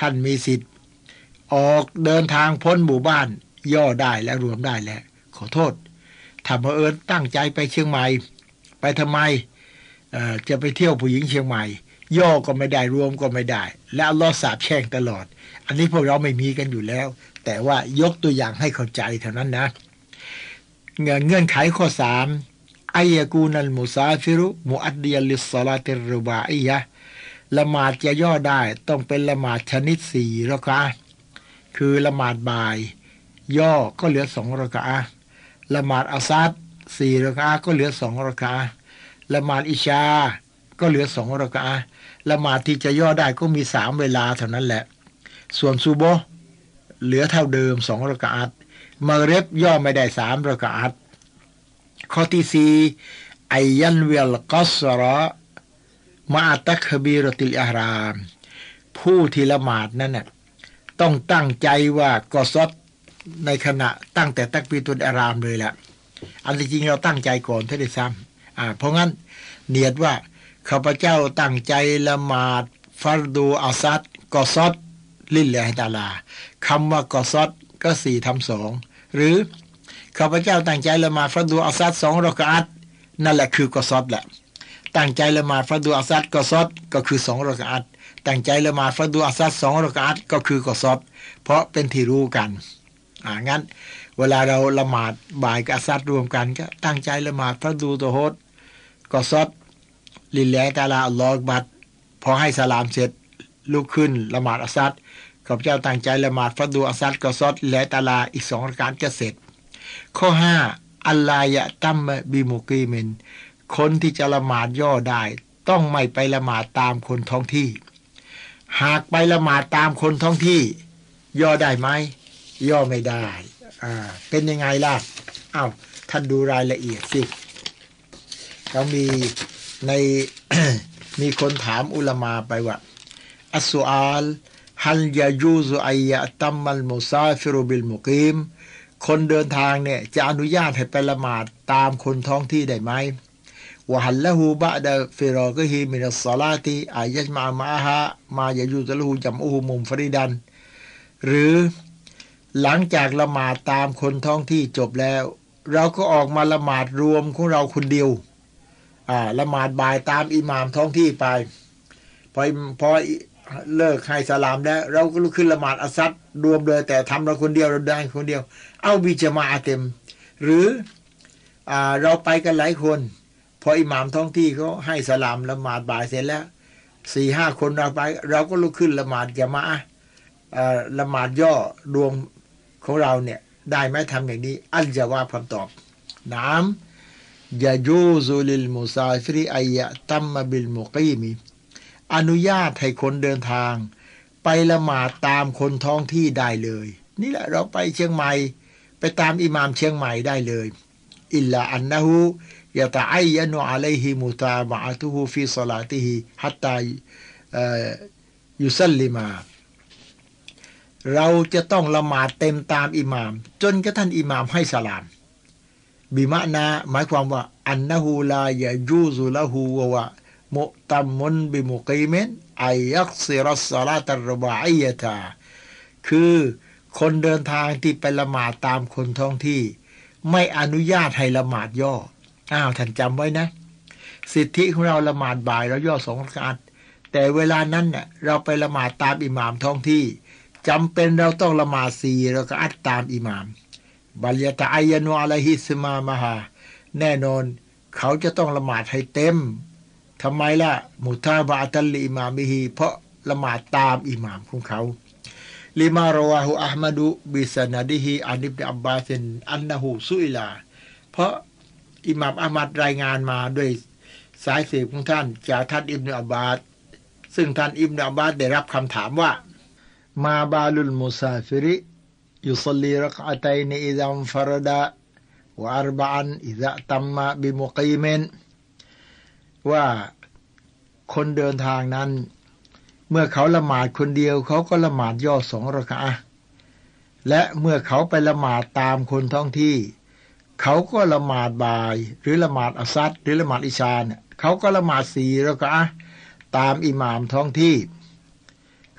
A: ท่านมีสิทธิ์ออกเดินทางพ้นหมู่บ้านย่อได้และรวมได้แล้วขอโทษถ้าบังเอิญตั้งใจไปเชียงใหม่ไปทำไมจะไปเที่ยวผู้หญิงเชียงใหม่ย่อก็ไม่ได้รวมก็ไม่ได้และอัลเลาะห์สาปแช่งตลอดอันนี้พวกเราไม่มีกันอยู่แล้วแต่ว่ายกตัวอย่างให้เข้าใจเท่านั้นนะเงื่อนไขข้อสามอายะกูนัลมุซาฟิรุมุอัดดิยัลลิศศอลาติรรุบาอิยะห์ละหมาดจะย่อได้ต้องเป็นละหมาดชนิดสี่เราะกะอะห์คือละหมาดบ่ายย่อก็เหลือสองเราะกะอะห์ละหมาดอัสรสี่เราะกะอะห์ก็เหลือสองเราะกะอะห์ละหมาดอิชาก็เหลือสองเราะกะอะห์ละหมาดที่จะย่อได้ก็มีสามเวลาเท่านั้นแหละส่วนซุบฮ์เหลือเท่าเดิมสองเราะกะอะห์มะริบย่อไม่ได้สามเราะกะอะห์ข้อที่สี่อัยยันวิลกัศรมะตักบีรติลอิหรามผู้ที่ละหมาดนั้นน่ะต้องตั้งใจว่ากอซอดในขณะตั้งแต่ตักบีรตุลอิหรามเลยแหละอันที่จริงเราตั้งใจก่อนเท่าได้ซ้ำอ่าเพราะงั้นเนียดว่าข้าพเจ้าตั้งใจละหมาดฟัรดูอัซัดกอซอดลิลลาฮิตะอาลาคำว่ากอซอดก็สี่ทำสองหรือข้าพเจ้าตั้งใจละหมาดฟัรดูอัซัดสองเราะกะอะห์นั่นแหละคือกอซอดแหละตั้งใจละหมาดฟัรดูอัซัดกอซอดก็คือสองเราะกะอะห์ตั้งใจละหมาดฟัรดูอัซัดสองเราะกะอะห์ก็คือกอซอดเพราะเป็นที่รู้กันอ่างั้นเวลาเราละหมาดบ่ายกับอัซัดรวมกันก็ตั้งใจละหมาดฟัรดูตะฮดกอซอดลิลลาฮิตะอาลาอัลลอฮุอักบัรพอให้สลามเสร็จลุกขึ้นละหมาดอัสซัดข้าพเจ้าตั้งใจละหมาดฟัรดูอัสซัดกอซอดลิลลาฮิตะอาลาอีกสองเราะกะอะห์ก็เสร็จข้อห้าอัลลายะตัมบิมุกีมินคนที่จะละหมาดย่อได้ต้องไม่ไปละหมาดตามคนท้องที่หากไปละหมาดตามคนท้องที่ย่อได้ไหมย่อไม่ได้อ่าเป็นยังไงล่ะอ้าวท่านดูรายละเอียดสิเรามีใน มีคนถามอุลามาไปว่าอัสซุอาลฮัลยะยูซุอัยยะตัมมัลมุซาฟิรุบิลมุกีมคนเดินทางเนี่ยจะอนุญาตให้ไปละหมาดตามคนท้องที่ได้ไหมวะฮัลละฮูบะดะฟิรอกิฮิมินัสศอลาติอายัจมะมะฮะมายะยูซุละฮูจัมอูฮุมุมฟริดันหรือหลังจากละหมาดตามคนท้องที่จบแล้วเราก็ออกมาละหมาดรวมของเราคนเดียวอ่าละหมาดบ่ายตามอิหม่ามท้องที่ไปพอพอเลิกให้สลามแล้วเราก็ลุกขึ้นละหมาดอัสซัดรวมเลยแต่ทำเราคนเดียวเราได้คนเดียวเอาบิจมาเต็มหรืออ่าเราไปกันหลายคนพออิหม่ามท้องที่เขาให้สลามละหมาดบ่ายเสร็จแล้วสี่ห้าคนเราไปเราก็ลุกขึ้นละหมาดจะมาอ่าละหมาดย่อรวมของเราเนี่ยได้ไหมทำอย่างนี้อัลจะว่าคำตอบน้ำยะจูซุลิลมุซาฟิริอัยยะตัมมะบิลมุกีมีอนุญาตให้คนเดินทางไปละหมาดตามคนท้องที่ได้เลยนี่แหละเราไปเชียงใหม่ไปตามอิหม่ามเชียงใหม่ได้เลยอิลลาอันนะฮูยะตะอัยยะนุอะลัยฮิมุตาบะอะตุฮูฟีศอลาติฮิฮัตตาเอ่อยุซัลลิมาเราจะต้องละหมาดเต็มตามอิหม่ามจนกระทั่งอิหม่ามให้สลามบิมะนาหมายความว่าอันนะฮูลายะจูซุละฮูวะวะมุตัมมุนบิมุกีมินอัยยักซิรัสศอลาตัรรุบาอิยะตาคือคนเดินทางที่ไปละหมาดตามคนท้องที่ไม่อนุญาตให้ละหมาดย่ออ้าวท่านจำไว้นะสิทธิของเราละหมาดบ่ายเราย่อสองเราะกะอะห์แต่เวลานั้นเน่ะเราไปละหมาดตามอิหม่ามท้องที่จำเป็นเราต้องละหมาดสี่เราะกะอะห์ตามอิหม่ามบัลยะตะอัยยะนุอะลัยฮิสมามะฮาแน่นอนเขาจะต้องละหมาดให้เต็มทำไมล่ะมุตาบะตัลลิอิมามิฮิเพราะละหมาดตามอิหม่ามของเขาลิมารอวาฮูอะห์มัดบิสนะดิฮิอันอิบนุอับบาสอันนะฮูซุอิลาเพราะอิหม่ามอะห์มัดรายงานมาด้วยสายสืบของท่านจากท่านอิบนุอับบาสซึ่งท่านอิบนุอับบาสได้รับคำถามว่ามาบาลุลมุซาฟิริยุศลีรักอะตัยนอิซะอันฟารดะวะอัรบะอันอิซะตัมมะบิมุกีมินว่าคนเดินทางนั้นเมื่อเขาละหมาดคนเดียวเขาก็ละหมาดย่อสองเราะกะอะห์และเมื่อเขาไปละหมาดตามคนท้องที่เขาก็ละหมาดบ่ายหรือละหมาดอัสซัดหรือละหมาดอิชาเนี่ยเขาก็ละหมาดสี่เราะกะอะห์ตามอิหม่ามท้องที่ค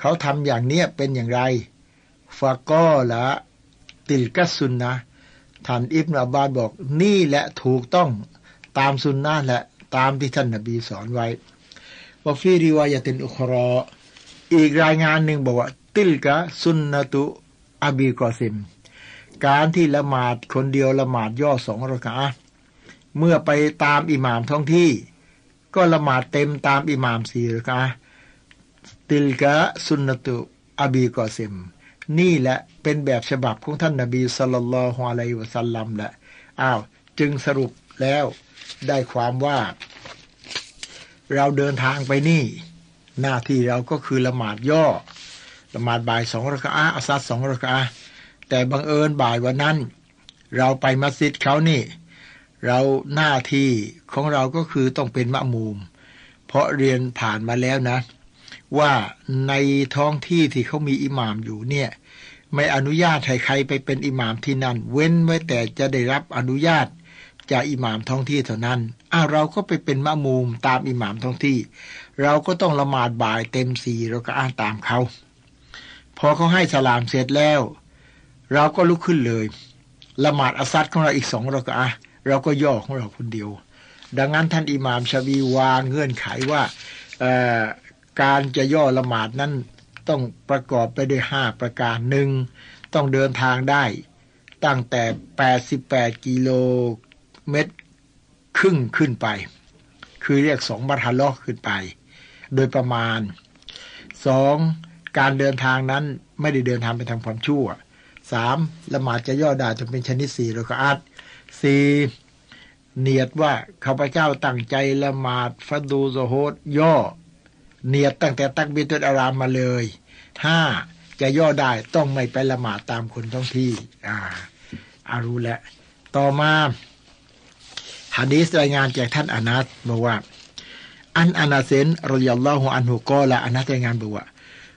A: เขาทำอย่างเนี้ยเป็นอย่างไรฟะกอละติลกัสซุนนะท่านอิบนาบาสบอกนี่แหละถูกต้องตามสุนนะและตามที่ท่านนบีสอนไว้ว่าฟีริวายะตินอุครออีกรายงานหนึ่งบอกว่าติลกะสุนนะตุอบีกอซิมการที่ละหมาดคนเดียวละหมาดย่อสองรอกะอะห์เมื่อไปตามอิหม่ามท้องที่ก็ละหมาดเต็มตามอิหม่ามสี่รอกะอะห์ติลกะสุนนะตุอบีกอซิมนี่แหละเป็นแบบฉบับของท่านนบีศ็อลลัลลอฮุอะลัยฮิวะซัลลัมแหละอ้าวจึงสรุปแล้วได้ความว่าเราเดินทางไปนี่หน้าที่เราก็คือละหมาดย่อละหมาดบ่ายสองรอกะอะห์อัสซัรสองรอกะอะห์แต่บังเอิญบ่ายวันนั้นเราไปมัสยิดเขานี่เราหน้าที่ของเราก็คือต้องเป็นมะมูมเพราะเรียนผ่านมาแล้วนะว่าในท้องที่ที่เขามีอิหม่ามอยู่เนี่ยไม่อนุญาตให้ใครไปเป็นอิหม่ามที่นั่นเว้นไว้แต่จะได้รับอนุญาตจากอิหม่ามท้องที่เท่านั้นอ้าวเราก็ไปเป็นมะมูมตามอิหม่ามท้องที่เราก็ต้องละหมาดบ่ายเต็มสี่เราก็อ่านตามเขาพอเขาให้สลามเสร็จแล้วเราก็ลุกขึ้นเลยละหมาดอัสซัรของเราอีกสองเราก็อ่ะเราก็ย่อของเราคนเดียวดังนั้นท่านอิหม่ามชาบีวางเงื่อนไขว่าการจะย่อละหมาดนั้นต้องประกอบไปด้วยห้าประการหนึ่งต้องเดินทางได้ตั้งแต่แปดสิบแปดกิโลเมตรครึ่งขึ้นไปคือเรียกสองมัรฮะเราะห์ขึ้นไปโดยประมาณสองการเดินทางนั้นไม่ได้เดินทางไปทางความชั่วสามละหมาดจะย่อได้จะเป็นชนิดสี่รอกะอะห์สี่เนียดว่าข้าพเจ้าตั้งใจละหมาดฟัดูซุฮรย่อเนียดตั้งแต่ตักบีตุลอิหรามมาเลยห้าจะย่อได้ต้องไม่ไปละหมาดตามคนท้องที่อ่าอารู้แล้วต่อมาหะดีษรายงานจากท่านอานัสบอกว่าอันอานัสรอฎิยัลลอฮุอันฮุกอละอานัสรายงานบอกว่า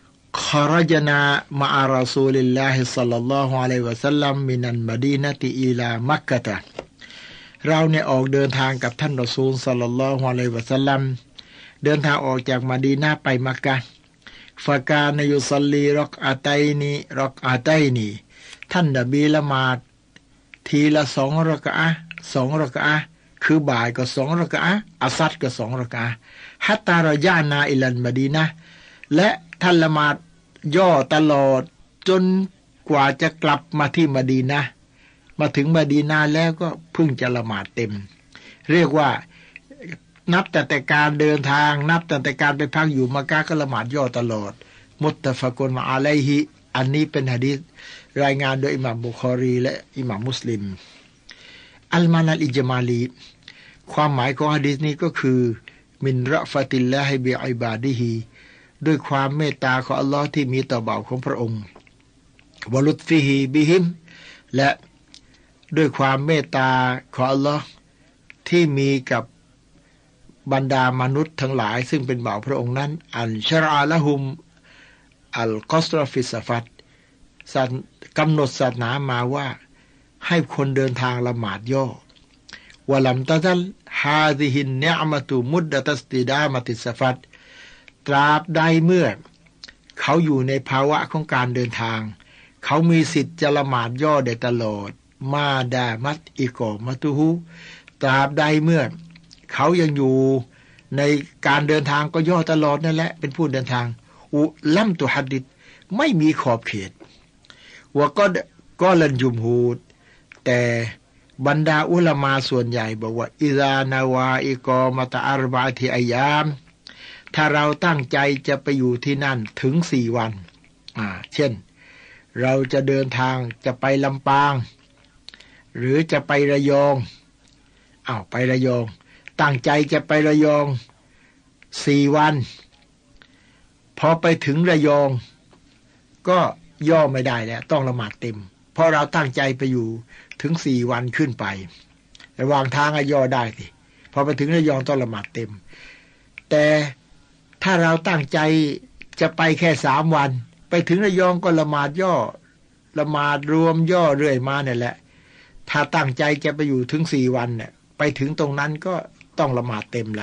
A: خرجنا مع رسول الله صلى الله عليه وسلم من المدينة إلى مكة เราเนี่ยออกเดินทางกับท่านรอซูลศ็อลลัลลอฮุอะลัยฮิวะซัลลัมเดินทางออกจากมะดีนะห์ไปมักกะฮ์ฟะกานะยุศ็อลลีรอกอะตัยนีรอกอะตัยนีท่านนบีละหมาดทีละสองรอกะอะห์สองรอกะอะห์คือบ่ายก็สองรอกะอะห์อัสซัรก็สองรอกะอะห์ฮัตตารญานาอิลัลมะดีนะห์และท่านละหมาดย่อตลอดจนกว่าจะกลับมาที่มะดีนะห์มาถึงมะดีนะห์แล้วก็เพิ่งจะละหมาดเต็มเรียกว่านับแต่แต่การเดินทางนับแต่แต่การไปพักอยู่มักกะฮ์ก็ละหมาดย่อตลอดมุตตะฟะกุนอะลัยฮิอันนี้เป็นหะดีษรายงานโดยอิหม่ามบุคอรีและอิหม่ามมุสลิมอัลมานัลอิจมาลีความหมายของหะดีษนี้ก็คือมินเราะฟะติลลาฮิบิอิบาดิฮิด้วยความเมตตาของอัลลอฮ์ที่มีต่อบ่าวของพระองค์วะลุตฟิฮิบิฮิมและด้วยความเมตตาของอัลลอฮ์ที่มีกับบรรดามนุษย์ทั้งหลายซึ่งเป็นบ่าวพระองค์นั้นอันชะรอละฮุมอัลกอสรฟิสฟัตกำหนดศาสนามาว่าให้คนเดินทางละหมาดย่อวะลัมตะซัลฮาซิฮินนิอ์มะตุมุดดะตัสติดามะติสฟัตตราบใดเมื่อเขาอยู่ในภาวะของการเดินทางเขามีสิทธิ์จะละหมาดย่อได้ตลอดมาดามัตอิกอมะตุฮุตราบใดเมื่อเขายังอยู่ในการเดินทางก็ย่อตลอดนั่นแหละเป็นผู้เดินทางอุลัมตุฮัดดิษไม่มีขอบเขตวะก็ก็ลันยุมฮูดแต่บรรดาอุลามาส่วนใหญ่บอกว่าอิซานาวาอิกอมะตะอัรบะติอัยยามถ้าเราตั้งใจจะไปอยู่ที่นั่นถึงสี่วันอ่าเช่นเราจะเดินทางจะไปลำปางหรือจะไประยองอ้าวไประยองตั้งใจจะไประยองสี่วันพอไปถึงระยองก็ย่อไม่ได้แล้วต้องละหมาดเต็มเพราะเราตั้งใจไปอยู่ถึงสี่วันขึ้นไประหว่างทางก็ย่อได้สิพอไปถึงระยองต้องละหมาดเต็มแต่ถ้าเราตั้งใจจะไปแค่สามวันไปถึงระยองก็ละหมาดย่อละหมาดรวมย่อเรื่อยมาเนี่ยแหละถ้าตั้งใจจะไปอยู่ถึงสี่วันเนี่ยไปถึงตรงนั้นก็ต้องละหมาดเต็มละ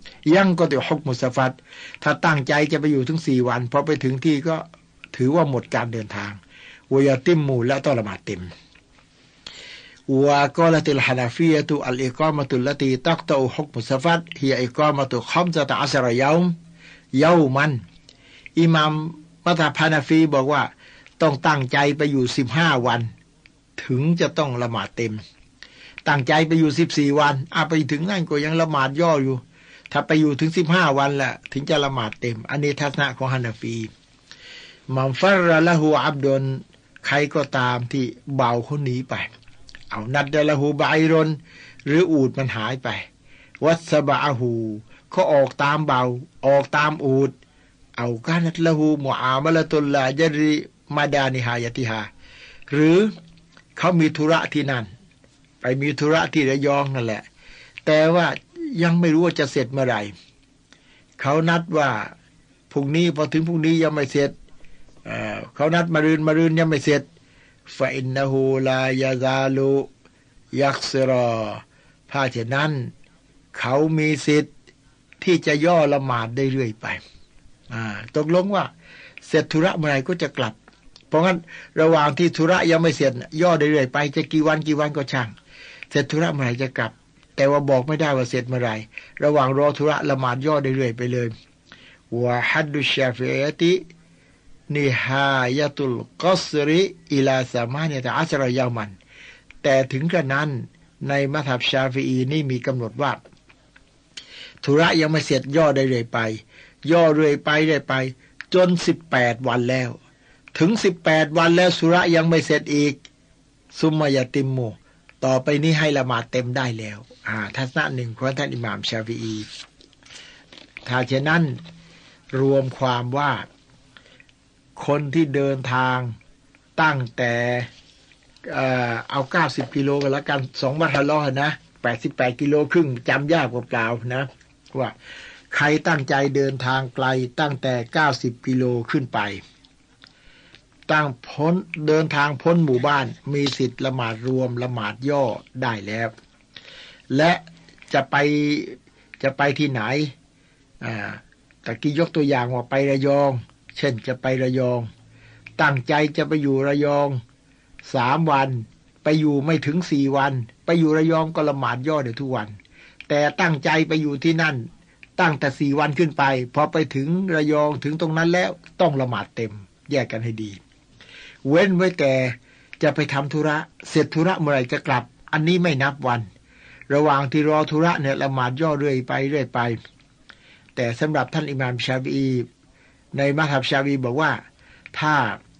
A: ยังก็ติฮุกมุสฟัดถ้าตั้งใจจะไปอยู่ถึงสี่วันพอไปถึงที่ก็ถือว่าหมดการเดินทางวยาติมมูและต้องละหมาดเต็มวะกอละติลฮานาฟียะตุอัลอิกามะตุลลตีตักตะฮุกมุสฟัดฮิยะอิกามะตุคัมซะตะอัชรยามยาวมันอิหม่ามมัซฮับฮานาฟีบอกว่าต้องตั้งใจไปอยู่สิบห้าวันถึงจะต้องละหมาดเต็มตั้งใจไปอยู่สิบสี่วันอาไปถึงนั่นก็ยังละหมาดย่ออยู่ถ้าไปอยู่ถึงสิบห้าวันแหละถึงจะละหมาดเต็มอันนี้ทัศนะของฮานาฟีมัมฟัรละหูอับดนใครก็ตามที่เบาเขาหนีไปเอานัดละหูบายรนหรืออูดมันหายไปวัสบะหูเขาออกตามเบาออกตามอูดเอากานัดละหูมุอามะละตุลลาญริมาดานิฮายติฮาหรือเขามีธุระที่นั่นไปมีธุระที่ระยองนั่นแหละแต่ว่ายังไม่รู้ว่าจะเสร็จเมื่อไหร่เขานัดว่าพรุ่งนี้พอถึงพรุ่งนี้ยังไม่เสร็จ เ, เขานัดมารืนมารืนยังไม่เสร็จฟะอินนะฮูลายาซาลุยักซิรอถ้าเช่นนั้นเขามีสิทธิ์ที่จะย่อละหมาดได้เรื่อยไปตกลงว่าเสร็จธุระเมื่อไหร่ก็จะกลับเพราะงั้นระหว่างที่ธุระยังไม่เสร็จย่อได้เรื่อยไปจะกี่วันกี่วันก็ช่างเสร็จธุระเมื่อไหร่จะกลับแต่ว่าบอกไม่ได้ว่าเสร็จเมื่อไหร่ระหว่างรอธุระละหมาดย่อได้เรื่อยไปเลยวะฮัดดุชาฟิยะตินิฮายะตุลกัสริอิลาสามานิตะอัชรยามันแต่ถึงกระนั้นในมัธยับชาฟิอีนี่มีกำหนดว่าธุระยังไม่เสร็จย่อได้เรื่อยไปย่อเรื่อยไปเรื่อยไปจนสิบแปดวันแล้วถึงสิบแปดวันแล้วธุระยังไม่เสร็จอีกซุมมายาติมมูต่อไปนี้ให้ละหมาดเต็มได้แล้วอ่าทัศนะหนึ่งของท่านอิหม่ามชาฟิอีถ้าเช่นนั้นรวมความว่าคนที่เดินทางตั้งแต่ เอ่อเอาเก้าสิบกิโลกันแล้วกันสองมัธยมนะแปดสิบแปดกิโลครึ่งจำยากกว่าเปล่านะว่าใครตั้งใจเดินทางไกลตั้งแต่เก้าสิบกิโลขึ้นไปตั้งพ้นเดินทางพ้นหมู่บ้านมีสิทธิ์ละหมาดรวมละหมาดย่อได้แล้วและจะไปจะไปที่ไหนอ่าตะกี้ยกตัวอย่างว่าไประยองเช่นจะไประยองตั้งใจจะไปอยู่ระยองสามวันไปอยู่ไม่ถึงสี่วันไปอยู่ระยองก็ละหมาดย่อได้ทุกวันแต่ตั้งใจไปอยู่ที่นั่นตั้งแต่สี่วันขึ้นไปพอไปถึงระยองถึงตรงนั้นแล้วต้องละหมาดเต็มแยกกันให้ดีเว้นไว้แต่จะไปทำธุระเสร็จธุระเมื่อไหร่จะกลับอันนี้ไม่นับวันระหว่างที่รอธุระเนี่ยละหมาดย่อเรื่อยไปเรื่อยไปแต่สำหรับท่านอิหม่ามชาฟิอีในมัธยับชาฟิอีบอกว่าถ้า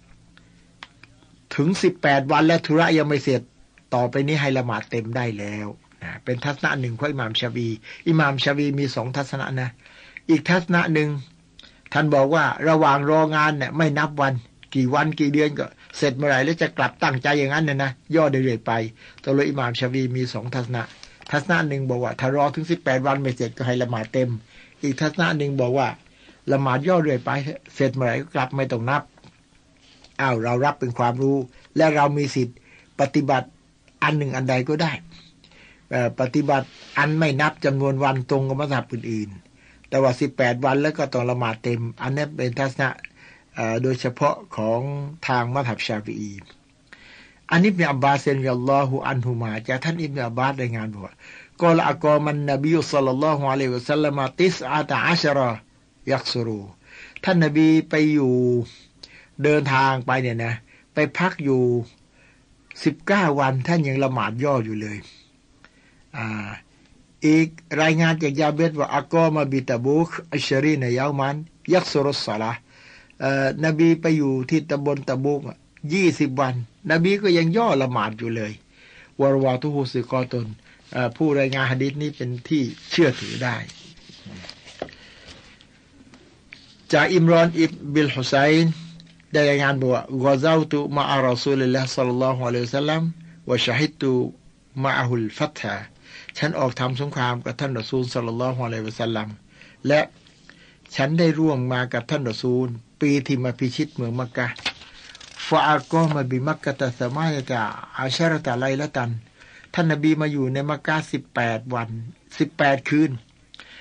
A: ถึงสิบแปดวันแล้วธุระยังไม่เสร็จต่อไปนี้ให้ละหมาดเต็มได้แล้วนะเป็นทัศนะหนึ่งของอิหม่ามชาฟิอีอิหม่ามชาฟิอีมีสองทัศนะนะอีกทัศนะหนึ่งท่านบอกว่าระหว่างรองานเนี่ยไม่นับวันกี่วันกี่เดือนก็เสร็จเมื่อไหร่แล้วจะกลับตั้งใจอย่างนั้นเนี่ยนะย่อเรื่อยๆไปตัวเลยอิหม่ามชาฟิอีมีสองทัศนะทัศนะหนึ่งบอกว่าถ้ารอถึงสิบแปดวันไม่เสร็จก็ให้ละหมาดเต็มอีกทัศนะหนึ่งบอกว่าละหมาดย่อเรื่อยไปเสร็จเมื่อไหร่ก็กลับไม่ต้องนับอ้าวเรารับเป็นความรู้และเรามีสิทธิ์ปฏิบัติอันหนึ่งอันใดก็ได้ปฏิบัติอันไม่นับจำนวนวันตรงกับมัธยับอื่นๆแต่ว่าสิบแปดวันแล้วก็ต้องละหมาดเต็มอันนี้เป็นทัศนะโดยเฉพาะของทางมัธยับชาฟิอีอันนี้เป็นอับบาสรยัลลอฮุอันฮุมาจากท่านอิบนุอับบาสรายงานบอกว่ากอลอะกอมันนบีศ็อลลัลลอฮุอะลัยฮิวะซัลลัมติสอะตะอัชรอยักซุรูท่านนบีไปอยู่เดินทางไปเนี่ยนะไปพักอยู่สิบเก้าวันท่านยังละหมาดย่ออยู่เลยอ่าอีกรายงานจากยาเบตว่าอักอมาบิตะบุกอัชรีนยาวมันยักซุรุสศอลาเอ่อนบีไปอยู่ที่ตำบลตะบุกยี่สิบวันนบีก็ยังย่อละหมาดอยู่เลยวะรวาตุฮุซิกอตุนผู้รายงานหะดีษนี้เป็นที่เชื่อถือได้จากอิมรอนอิบบิลฮุซัยน์ได้รายงานบอกว่ากอซาวตุมะอะรอซูลิลลาฮิศ็อลลัลลอฮุอะลัยฮิวะซัลลัมวะชะฮิดตุมะอะฮุลฟัตฮะฉันออกทำสงครามกับท่านรอซูลศ็อลลัลลอฮุอะลัยฮิวะซัลลัมและฉันได้ร่วมมากับท่านรอซูลปีที่มาพิชิตเมืองมักกะฮ์ฟะอักอมะบิมักกะตะซะมานะตะอาชะเราะตะไลละตันท่านนบีมาอยู่ในมักกะฮ์สิบแปดวันสิบแปดคืน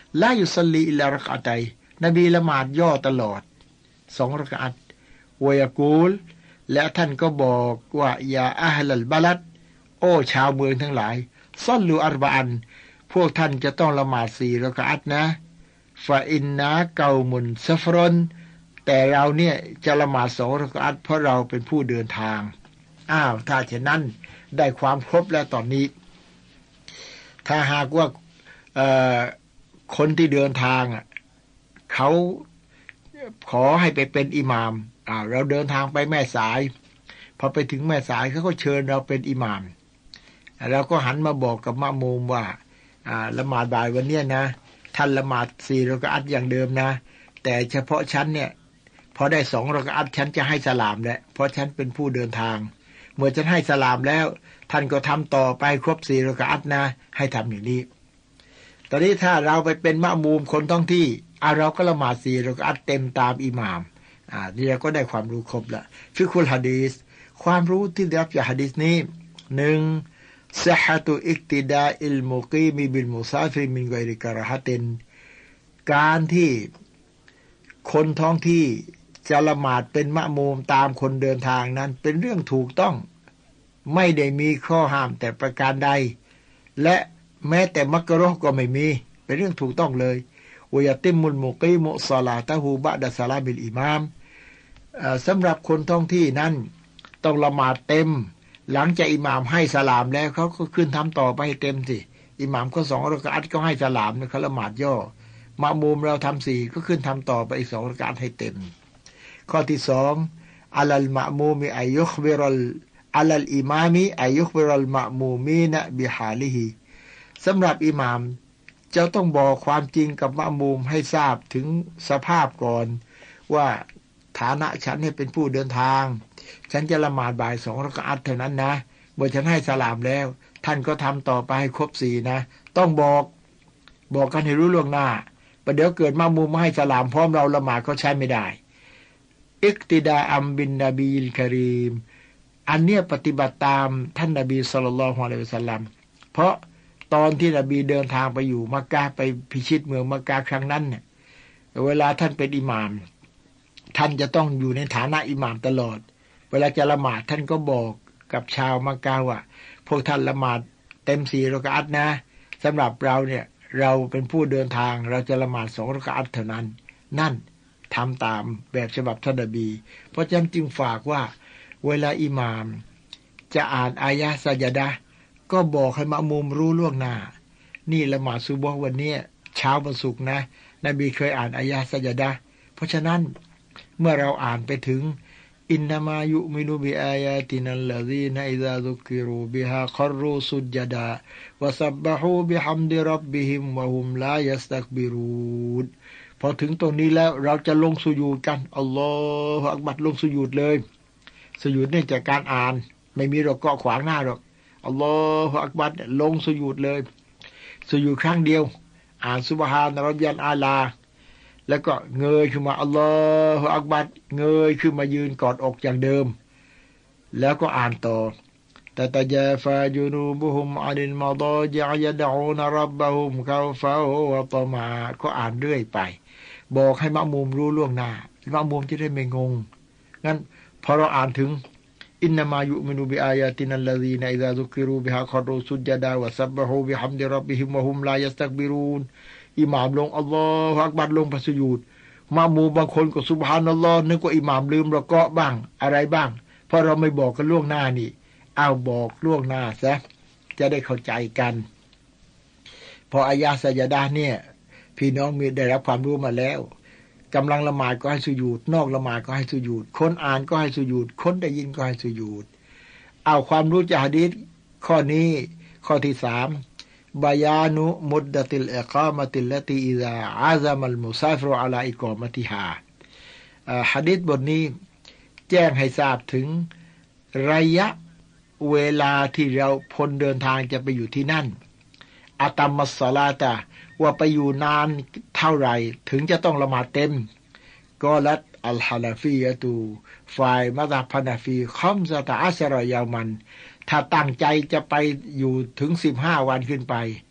A: ลายุสลีอิลารักอะตัยนบีละหมาดย่อตลอดสองรักอะตวยะกูลและท่านก็บอกว่ายาอะฮลัลบะลัดโอ้ชาวเมืองทั้งหลายซัลลูอัรบะอันพวกท่านจะต้องละหมาดสี่รักอะตนะฟาอินนาเกามุนซัฟรอนแต่เราเนี่ยจะละหมาดสองรักอะตเพราะเราเป็นผู้เดินทางอ้าวถ้าเช่นนั้นได้ความครบแล้วตอนนี้ถ้าหากว่าคนที่เดินทางอ่ะเขาขอให้ไปเป็นอิหม่ามอ่าเราเดินทางไปแม่สายพอไปถึงแม่สายเขาก็เชิญเราเป็นอิหม่ามเราก็หันมาบอกกับมะมูมว่าอ่าละหมาดบ่ายวันเนี้ยนะท่านละหมาดสี่รอกอะอัตอย่างเดิมนะแต่เฉพาะฉันเนี่ยพอได้สองรอกอะอัตฉันจะให้สลามแหละเพราะฉันเป็นผู้เดินทางเมื่อฉันให้สลามแล้วท่านก็ทำต่อไปครบสี่รอกอะอัตนะให้ทำอย่างนี้ตอนนี้ถ้าเราไปเป็นมะมูมคนท้องที่อ่าเราก็ละหมาดสี่รอกอะอัตเต็มตามอิหม่ามอ่านี่เราก็ได้ความรู้ครบละฟิกุลหะดีษความรู้ที่ได้รับจากหะดีษนี้หนึ่งซิฮะตุอิกติดาอิลมุกีมีบิลมุซาฟิรมินกัยริกะเราะฮะตินการที่คนท้องที่จะละหมาดเป็นมะมูมตามคนเดินทางนั้นเป็นเรื่องถูกต้องไม่ได้มีข้อห้ามแต่ประการใดและแม้แต่มักเราะห์ก็ไม่มีเป็นเรื่องถูกต้องเลยวะยะติมุลมุกีมุศอลาตะฮูบะดะศอลาบิลอิมามสำหรับคนท้องที่นั้นต้องละหมาดเต็มหลังจากอิหม่ามให้สลามแล้วเขาก็ขึ้นทำต่อไปเต็มสิอิหม่ามก็สองรอกะอัตก็ให้สลามนะเขาละหมาดย่อมะมูมเราทำสี่ก็ขึ้นทำต่อไปอีกสองรอกะอัตให้เต็มข้อที่สองอัลลมะมูมิอายุคบิรัลอัลลอิมามีอายุคบิรัลมะมูมีนะบิฮาลิฮิสำหรับอิหม่ามจะต้องบอกความจริงกับมะมูมให้ทราบถึงสภาพก่อนว่าฐานะฉันเนี่ยเป็นผู้เดินทางฉันจะละหมาดบ่ายสองรอกะอัตเท่านั้นนะเมื่อฉันให้สลามแล้วท่านก็ทำต่อไปให้ครบสี่นะต้องบอกบอกกันให้รู้ล่วงหน้าประเดี๋ยวเกิดมะมูมมาให้สลามพร้อมเราละหมาดก็ใช้ไม่ได้อิกติดาอัมบินนบีลกะรีมอันเนี้ยปฏิบัติตามท่านนบีศ็อลลัลลอฮุอะลัยฮิวะซัลลัมเพราะตอนที่นบีเดินทางไปอยู่มักกะห์ไปพิชิตเมืองมักกะห์ครั้งนั้นเนี่ยเวลาท่านเป็นอิหม่ามท่านจะต้องอยู่ในฐานะอิหม่ามตลอดเวลาจะละหมาดท่านก็บอกกับชาวมักกะห์ว่าพวกท่านละหมาดเต็มสี่รอกะอัตนะสำหรับเราเนี่ยเราเป็นผู้เดินทางเราจะละหมาดสองรอกะอัตเท่านั้นนั่นทำตามแบบฉบับท่านนบีเพราะฉะนั้นจึงฝากว่าเวลาอิหม่ามจะอ่านอายะห์ซะญะดะห์ก็บอกให้มะมูมรู้ล่วงหน้านี่ละหมาดซุบฮ์วันนี้เช้าวันศุกร์นะนบีเคยอ่านอายะห์ซะญะดะห์เพราะฉะนั้นเมื่อเราอ่านไปถึงอินนามายุมินุบิอายาตินัลลซีนอิซาซุกิรูบิฮาคอรูซุจดาวะซับบะฮูบิฮัมดิร็อบบิฮิมวะฮุมลายัสตักบิรูนพอถึงตรงนี้แล้วเราจะลงสุญูดกันอัลลอฮฺอักบัรลงสุญูดเลยสุญูดเนี่ยจากการอ่านไม่มีเราเกาะขวางหน้าหรอกอัลลอฮฺอักบัรลงสุญูดเลยสุญูดครั้งเดียวอ่านซุบฮานะร็อบบิยัลอาลาแล้วก็เงยขึ้นมาอัลลอฮฺอักบัรเงยขึ้นมายืนกอดอกอย่างเดิมแล้วก็อ่านต่อตะตะจาฟาจุนูบุฮุมอันิลมะฎอญิยะดะอูนร็อบบะฮุมคอฟะวะตะมาก็อ่านเรื่อยไปบอกให้มะมูมรู้ล่วงหน้ามะมูมจะได้ไม่งงงั้นพอเราอ่านถึงอินนามายุมินุบิอายาตินัลลซีนอิซาซุกิรูบิฮาคอรูซุจดาwa sabbahu bihamdi rabbihim wa hum la yastakbirunอิหม่ามลงอัลลอฮฺอักบัรลงไปสุญูดมะมูมบางคนก็ซุบฮานัลลอฮ์นึกว่าอิหม่ามลืมเราเกาะบ้างอะไรบ้างเพราะเราไม่บอกกันล่วงหน้านี่เอาบอกล่วงหน้าซะจะได้เข้าใจกันพออายะห์ซะญะดะห์เนี่ยพี่น้องมีได้รับความรู้มาแล้วกำลังละหมาดก็ให้สุญูดนอกละหมาดก็ให้สุญูดคนอ่านก็ให้สุญูดคนได้ยินก็ให้สุญูดเอาความรู้จากหะดีษข้อนี้ข้อที่สามบายานุมุดดะติลอิกามะติลลตีอิซาอาซะมัลมุซาฟิรอะลาอิกามะติฮาหะดีษบทนี้แจ้งให้ทราบถึงระยะเวลาที่เราพลเดินทางจะไปอยู่ที่นั่นอะตัมมัสศอลาตะว่าไปอยู่นานเท่าไหร่ถึงจะต้องละหมาดเต็มก็ลัดอัลฮะนาฟียะตูฝ่ายมัซฮับฮะนาฟีคัมซะตะอัชรอยามันถ้าตั้งใจจะไปอยู่ถึงสิบห้าวันขึ้นไป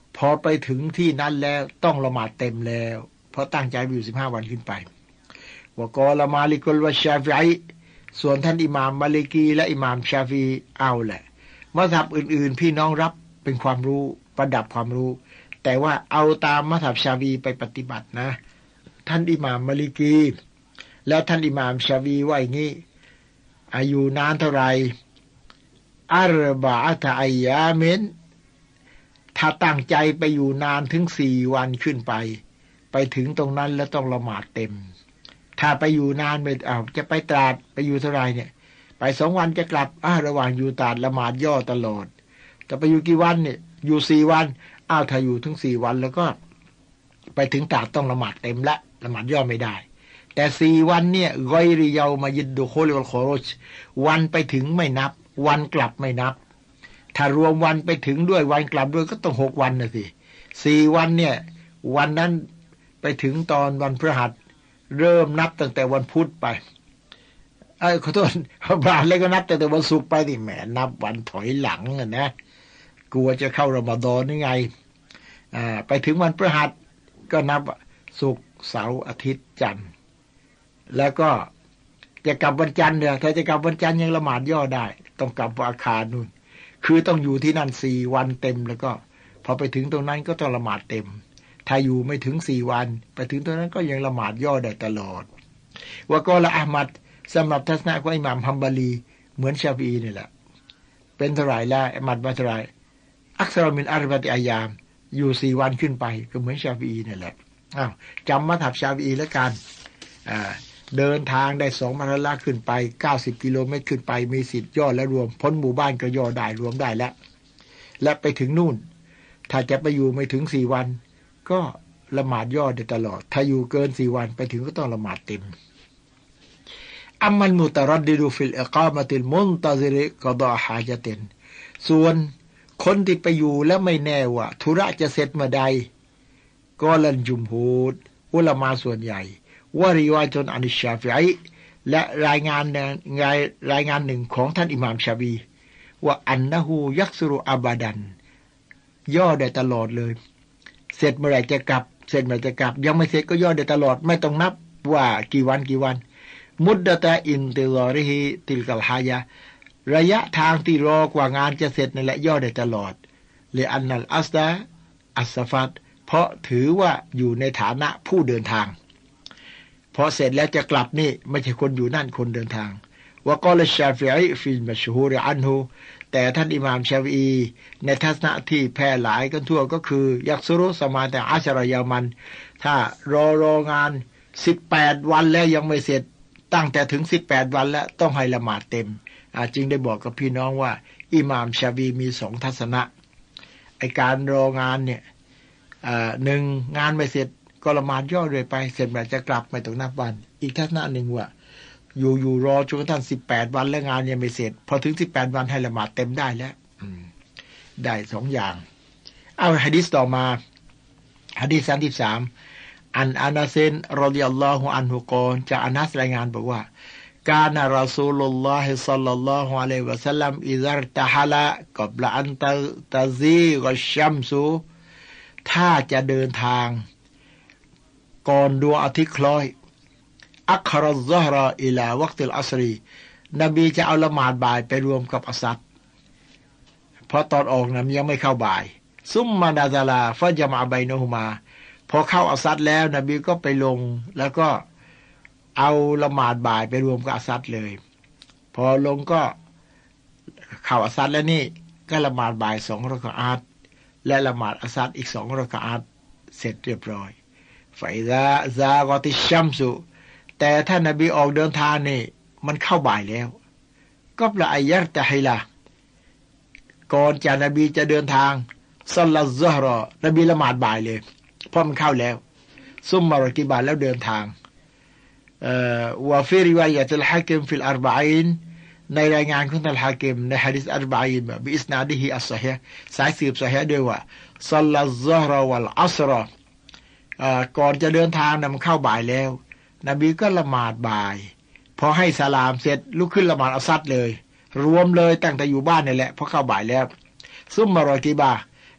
A: พอไปถึงที่นั้นแล้วต้องละหมาดเต็มแล้วเพราะตั้งใจอยู่สิบห้าวันขึ้นไปวะกอละมาลิกุลวะชาฟิอีส่วนท่านอิหม่ามมาลิกีและอิหม่ามชาฟีเอาแหละมัซฮับอื่นๆพี่น้องรับเป็นความรู้ประดับความรู้แต่ว่าเอาตามมัซฮับชาฟีไปปฏิบัตินะท่านอิหม่ามมาลิกีแล้วท่านอิหม่ามชาฟีว่าอย่างนี้อายุนานเท่าไหร่อัรบะอะตะอัยยามินถ้าตั้งใจไปอยู่นานถึงสี่วันขึ้นไปไปถึงตรงนั้นแล้วต้องละหมาดเต็มถ้าไปอยู่นานไม่เอาจะไปตราดไปอยู่เท่าไรเนี่ยไปสองวันจะกลับอ้าระหว่างอยู่ตราดละหมาดย่อตลอดแต่ไปอยู่กี่วันเนี่ยอยู่สี่วันอ้าวถ้าอยู่ถึงสี่วันแล้วก็ไปถึงตราดต้องละหมาดเต็มละละหมาดย่อไม่ได้แต่สี่วันเนี่ยกอยริยามายิดดูโคลิวัลโคโรชวันไปถึงไม่นับวันกลับไม่นับถ้ารวมวันไปถึงด้วยวันกลับด้วยก็ต้องหกวันนะสิสี่วันเนี่ยวันนั้นไปถึงตอนวันพฤหัสเริ่มนับตั้งแต่วันพุธไปไอ้ขอโทษบาทเลยก็นับตั้งแต่วันศุกร์ไปดิแหมนับวันถอยหลังอ่ะนะกลัวจะเข้ารอมฎอนนี่ไงอ่าไปถึงวันพฤหัสก็นับศุกร์เสาร์อาทิตย์จันทร์แล้วก็จะกลับวันจันทร์เนี่ยถ้าจะกลับวันจันทร์ยังละหมาดย่อได้ต้องกลับวันอังคารนู่นคือต้องอยู่ที่นั่นสี่วันเต็มแล้วก็พอไปถึงตรงนั้นก็ต้องละหมาดเต็มถ้าอยู่ไม่ถึงสี่วันไปถึงตรงนั้นก็ยังละหมาดย่อได้ตลอดว่าก็ละอะห์มัดสำหรับทัศนะของอิหม่ามฮัมบาลีเหมือนชาฟีอีนี่แหละเป็นเท่าไหร่แล้วอะห์มัดมาเท่าไหร่อักษรมินอาริบะติอายามอยู่สี่วันขึ้นไปก็เหมือนชาฟีอีนี่แหละอ้าวจำมัธยับชาฟีอีแล้วกันอ่าเดินทางได้สองมรละขึ้นไปเก้าสิบกิโลเมตรขึ้นไปมีสิทธิ์ย่อและรวมพ้นหมู่บ้านก็ย่อได้รวมได้แล้วและไปถึงนู่นถ้าจะไปอยู่ไม่ถึงสี่วันก็ละหมาดย่อได้ตลอดถ้าอยู่เกินสี่วันไปถึงก็ต้องละหมาดเต็มอัมมันมุตะรัดดิดูฟิลอิกามะติลมุนตะซิริกะฎอฮาญะตินส่วนคนที่ไปอยู่แล้วไม่แน่ว่าธุระจะเสร็จเมื่อใดก็ลันจุมฮูดอุลามะส่วนใหญ่ว่าริวายตุนอันชาฟิอีและรายงานรายรายงานหนึ่งของท่านอิหม่ามชาฟีว่าอันนะฮูยักซุรุอับาดันย่อได้ตลอดเลยเสร็จเมื่อไหร่จะกลับเสร็จเมื่อไหร่จะกลับยังไม่เสร็จก็ย่อได้ตลอดไม่ต้องนับว่ากี่วันกี่วันมุดดะตะอินติลอริฮิติลกัลฮายะระยะทางที่รอกว่างานจะเสร็จนั่นแหละย่อได้ตลอดเลอันนัลอัสดาอัสฟัดเพราะถือว่าอยู่ในฐานะผู้เดินทางพอเสร็จแล้วจะกลับนี่ไม่ใช่คนอยู่นั่นคนเดินทางว่ากอลชาฟิอีฟิลมัชฮูรอันฮูแต่ท่านอิหม่ามชาฟีอีในทัศนะที่แพร่หลายกันทั่วก็คือยักซุรุสมาแต่อัชรยามันถ้ารอรองานสิบแปดวันแล้วยังไม่เสร็จตั้งแต่ถึงสิบแปดวันแล้วต้องให้ละหมาดเต็มจึงได้บอกกับพี่น้องว่าอิหม่ามชาฟีอีมีสองทัศนะไอการรองานเนี่ยหนึ่งงานไม่เสร็จก็ละหมาดย่อเลยไปเสร็จแบบจะกลับไม่ต้องนับวันอีกทัศนะหนึ่งว่าอยู่อยู่รอจนกระทั่งสิบแปดวันแล้วงานยังไม่เสร็จพอถึงสิบแปดวันให้ละหมาดเต็มได้แล้วได้สองอย่างเอาหะดีษต่อมาหะดีษสามสิบสามอันอานาเซนรอฎิยัลลอฮุอันฮุกอนจากอานัสรายงานบอกว่ากานะรอซูลุลลอฮิศ็อลลัลลอฮุอะลัยฮิวะซัลลัมอิซารตะฮะละกับละอันตะตะซีกัชชัมซุถ้าจะเดินทางก่อนดวงอาทิตย์คล้อยอัครซอฮราอิลาวักติลอัสรีนบีจะเอาละหมาดบ่ายไปรวมกับอัสซัดเพราะตอนออกนั้นยังไม่เข้าบ่ายซุมมาดาซาลาฟะญะมะบัยนะฮุมาพอเข้าอัสซัดแล้วนบีก็ไปลงแล้วก็เอาละหมาดบ่ายไปรวมกับอัสซัดเลยพอลงก็เข้าอัสซัดแล้วนี่ก็ละหมาดบ่ายสองรอกะอาตและละหมาดอัสซัดอีกสองรอกะอาตเสร็จเรียบร้อยฟะอิซาซากอติชชัมซุแต่ถ้านบีออกเดินทางนี่มันเข้าบ่ายแล้วก็ละอัยยัรตะฮิลาก่อนจากนบีจะเดินทางซัลลัซซุฮรอนบีละหมาดบ่ายเลยเพราะมันเข้าแล้วซุมมารอกิบาแล้วเดินทางเอ่อวะฟีริวายะตุลฮะกิมฟิลอาร์บะอีนในรายงานของท่านฮะกิมในหะดีษอาร์บะอีนบิอิสนาดิฮิอัศฮีฮ์สายสืบซอฮีฮ์ด้วยว่าซัลลัซซุฮรวัลอัสรเอ่อก่อนจะเดินทางนั้นมันเข้าบ่ายแล้วนบีก็ละหมาดบ่ายพอให้สลามเสร็จลุกขึ้นละหมาดอัสซัดเลยรวมเลยตั้งแต่อยู่บ้านนี่แหละเพราะเข้าบ่ายแล้วซุมมารอกิบา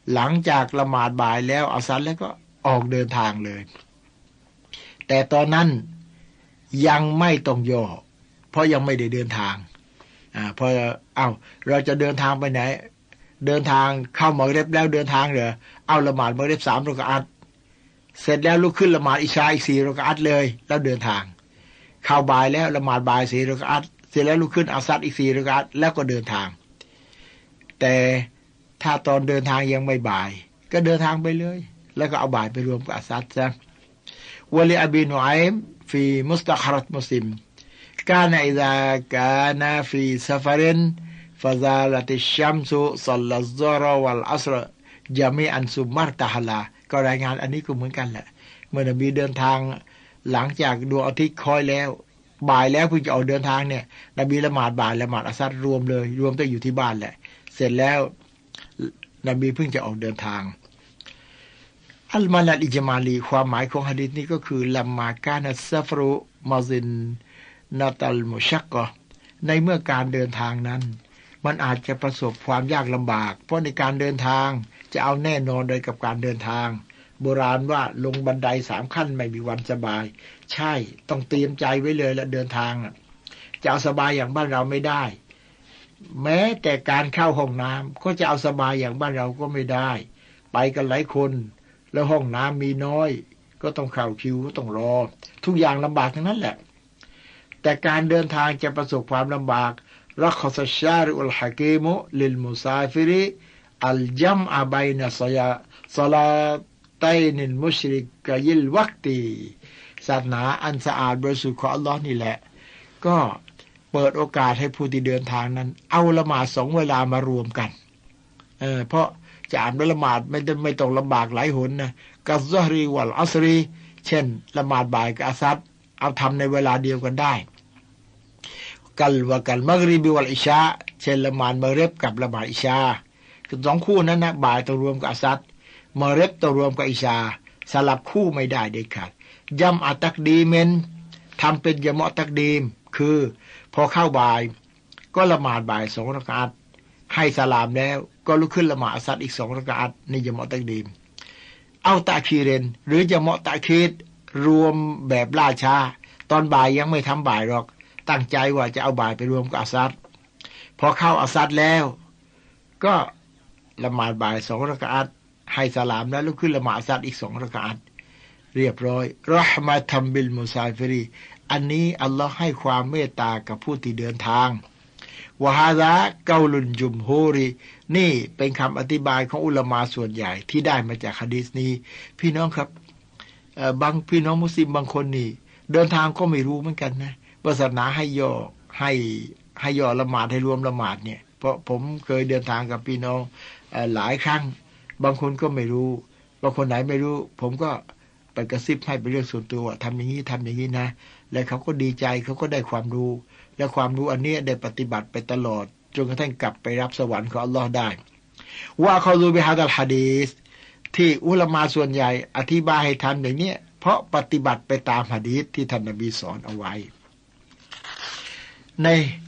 A: หลังจากละหมาดบ่ายแล้วอัสรแล้วก็ออกเดินทางเลยแต่ตอนนั้นยังไม่ต้องย่อเพราะยังไม่ได้เดินทางอ่าพอเอาเราจะเดินทางไปไหนเดินทางเข้ามักริบแล้วเดินทางเหรอเอาละหมาดมักริบสามรอกะอัตเสร็จแล้วลุกขึ้นละหมาดอิชาอีกสี่รอกะอัตเลยแล้วเดินทางเข้าบ่ายแล้วละหมาดบ่ายสี่รอกะอัตเสร็จแล้วลุกขึ้นอัสรอีกสี่รอกะอัตแล้วก็เดินทางแต่ถ้าตอนเดินทางยังไม่บ่ายก็เดินทางไปเลยแล้วก็เอาบ่ายไปรวมกับอัสรซะวะลิอบีนุอัยมฟีมุสตะครัตมุสลิมกานะอิซากานะฟีซะฟารินฟะซาลัติชชัมซุศ็อลลัซซอรวัลอัศรญะมีอันซุมัรตะฮะลาก็รายงานอันนี้ก็เหมือนกันแหละเมื่อนบีเดินทางหลังจากดวงอาทิตย์ค่อยแล้วบ่ายแล้วเพิ่งจะออกเดินทางเนี่ยนบีละหมาดบ่ายละหมาดอัสรรวมเลยรวมต้องอยู่ที่บ้านแหละเสร็จแล้วนบีเพิ่งจะออกเดินทางอัลมานัลอิจมาลีความหมายของหะดีษนี้ก็คือลัมมากานัสซะฟรุมาซินนาตัลมุชักกะในเมื่อการเดินทางนั้นมันอาจจะประสบความยากลำบากเพราะในการเดินทางจะเอาแน่นอนเลยกับการเดินทางโบราณว่าลงบันไดสามขั้นไม่มีวันสบายใช่ต้องเตรียมใจไว้เลยและเดินทางจะเอาสบายอย่างบ้านเราไม่ได้แม้แต่การเข้าห้องน้ำก็จะเอาสบายอย่างบ้านเราก็ไม่ได้ไปกันหลายคนแล้วห้องน้ำมีน้อยก็ต้องเข้าคิวก็ต้องรอทุกอย่างลำบากทั้งนั้นแหละแต่การเดินทางจะประสบความลำบากรักษาชาริอุลฮะกีมุลิลมุซาฟิริอัลจัมอะบัยนะศยาศลาตัยนิลมุชริกยิลวักตีศาสนาอันสะอาดบริสุทธิ์ของอัลลอฮ์นี่แหละก็เปิดโอกาสให้ผู้ที่เดินทางนั้นเอาละหมาดสองเวลามารวมกันเออเพราะจะอ่านละหมาดไม่ไม่ต้องลำบากหลายหนนะกัซซอฮรีวัลอัสรีเช่นละหมาดบ่ายกับอัสรเอาทำในเวลาเดียวกันได้กัลวะกัลมักริบวัลอิชาเช่นละหมาดมะริบกับละหมาดอิชาคือสองคู่นั้นนะบ่ายต้องรวมกับอัสรมะริบต้องรวมกับอิชาสลับคู่ไม่ได้เด็ดขาดยัมอะตักดีเมนทำเป็นยะมะตักดีมคือพอเข้าบ่ายก็ละหมาดบ่ายสองรอกะอัตให้สลามแล้วก็ลุกขึ้นละหมาดอัสรอีกสองรอกะอัตนี่ยะมะตักดีมเอาตะคีเรนหรือยะมะตะคีดรวมแบบล่าช้าตอนบ่ายยังไม่ทำบ่ายหรอกตั้งใจว่าจะเอาบ่ายไปรวมกับอัสรพอเข้าอัสรแล้วก็ละหมาดบ่ายสองรอกะอัตให้สลามแล้วลุกขึ้นละหมาดอัสรอีกสองรอกะอัตเรียบร้อยเราะห์มะตัมบิลมุซาฟิรีอันนี้อัลลอฮ์ให้ความเมตตากับผู้ที่เดินทางวะฮาซาเกาลุนจุมฮูรีนี่เป็นคำอธิบายของอุลามะส่วนใหญ่ที่ได้มาจากหะดีษนี้พี่น้องครับบางพี่น้องมุสลิมบางคนนี่เดินทางก็ไม่รู้เหมือนกันนะศาสนาให้ย่อให้ให้ย่อละหมาดให้รวมละหมาดเนี่ยเพราะผมเคยเดินทางกับพี่น้องหลายครั้งบางคนก็ไม่รู้บางคนไหนไม่รู้ผมก็ไปกระซิบให้เป็นเรื่องส่วนตัวทำอย่างนี้ทำอย่างนี้นะและเขาก็ดีใจเขาก็ได้ความรู้และความรู้อันนี้ได้ปฏิบัติไปตลอดจนกระทั่งกลับไปรับสวรรค์ของอัลลอฮ์ได้ว่าเขารู้บิฮะดัลฮะดีษที่อุลามะส่วนใหญ่อธิบายให้ทำอย่างนี้เพราะปฏิบัติไปตามหะดีษที่ท่านนบีสอนเอาไว้ใน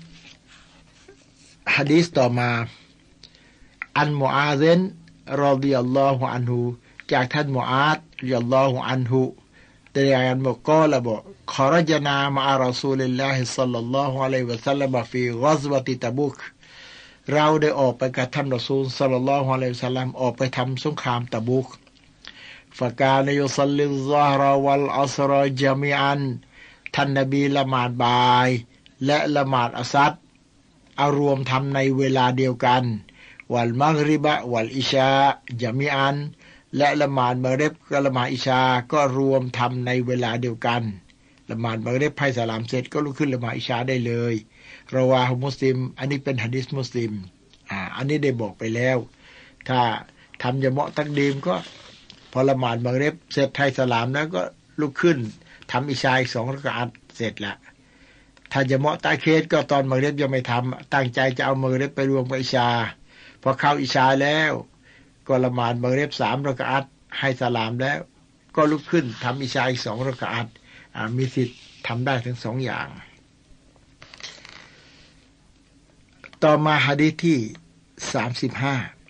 A: หะดีษต่อมาอันมุอาซนรอฎิยัลลอฮุอันฮุจากท่านมุอาซรอฎิยัลลอฮุอันฮุได้รายงานบอกกล่าวบอกขอรจนามะรอซูลิลลาฮิศ็อลลัลลอฮุอะลัยฮิวะซัลลัมฟีกัซวะติตะบุกเราได้ออกไปกับท่านรอซูลศ็อลลัลลอฮุอะลัยฮิวะซัลลัมออกไปทำสงครามตะบุกฟะกานะยุศ็อลลิซอฮรวัลอัศรญะมีอันท่านนบีละหมาดบ่ายและละหมาดอัสรเอารวมทำในเวลาเดียวกันวัลมักริบะวัลอิชาญะมีอันและละหมาดมะริบกับละหมาดอิชาก็รวมทำในเวลาเดียวกันละหมาดมะริบให้สลามเสร็จก็ลุกขึ้นละหมาดอิชาได้เลยรอวาฮุมุสลิมอันนี้เป็นหะดีษมุสลิมอ่าอันนี้ได้บอกไปแล้วถ้าทำยะมะตักดีมก็พอละหมาดมะริบเสร็จให้สลามแล้วก็ลุกขึ้นทำอิชาอีกสองรอกะอัตเสร็จละถ้ายะมะตะเคสก็ตอนมะริบยังไม่ทำตั้งใจจะเอามะริบไปรวมกับอิชาพอเข้าอิชาแล้วก็ละหมาดมะริบสามรอกะอัตให้สลามแล้วก็ลุกขึ้นทำอิชาอีกสองรอกะอัตมีสิทธิ์ทำได้ทั้งสองอย่างต่อมาหะดีษที่สามสิบห้า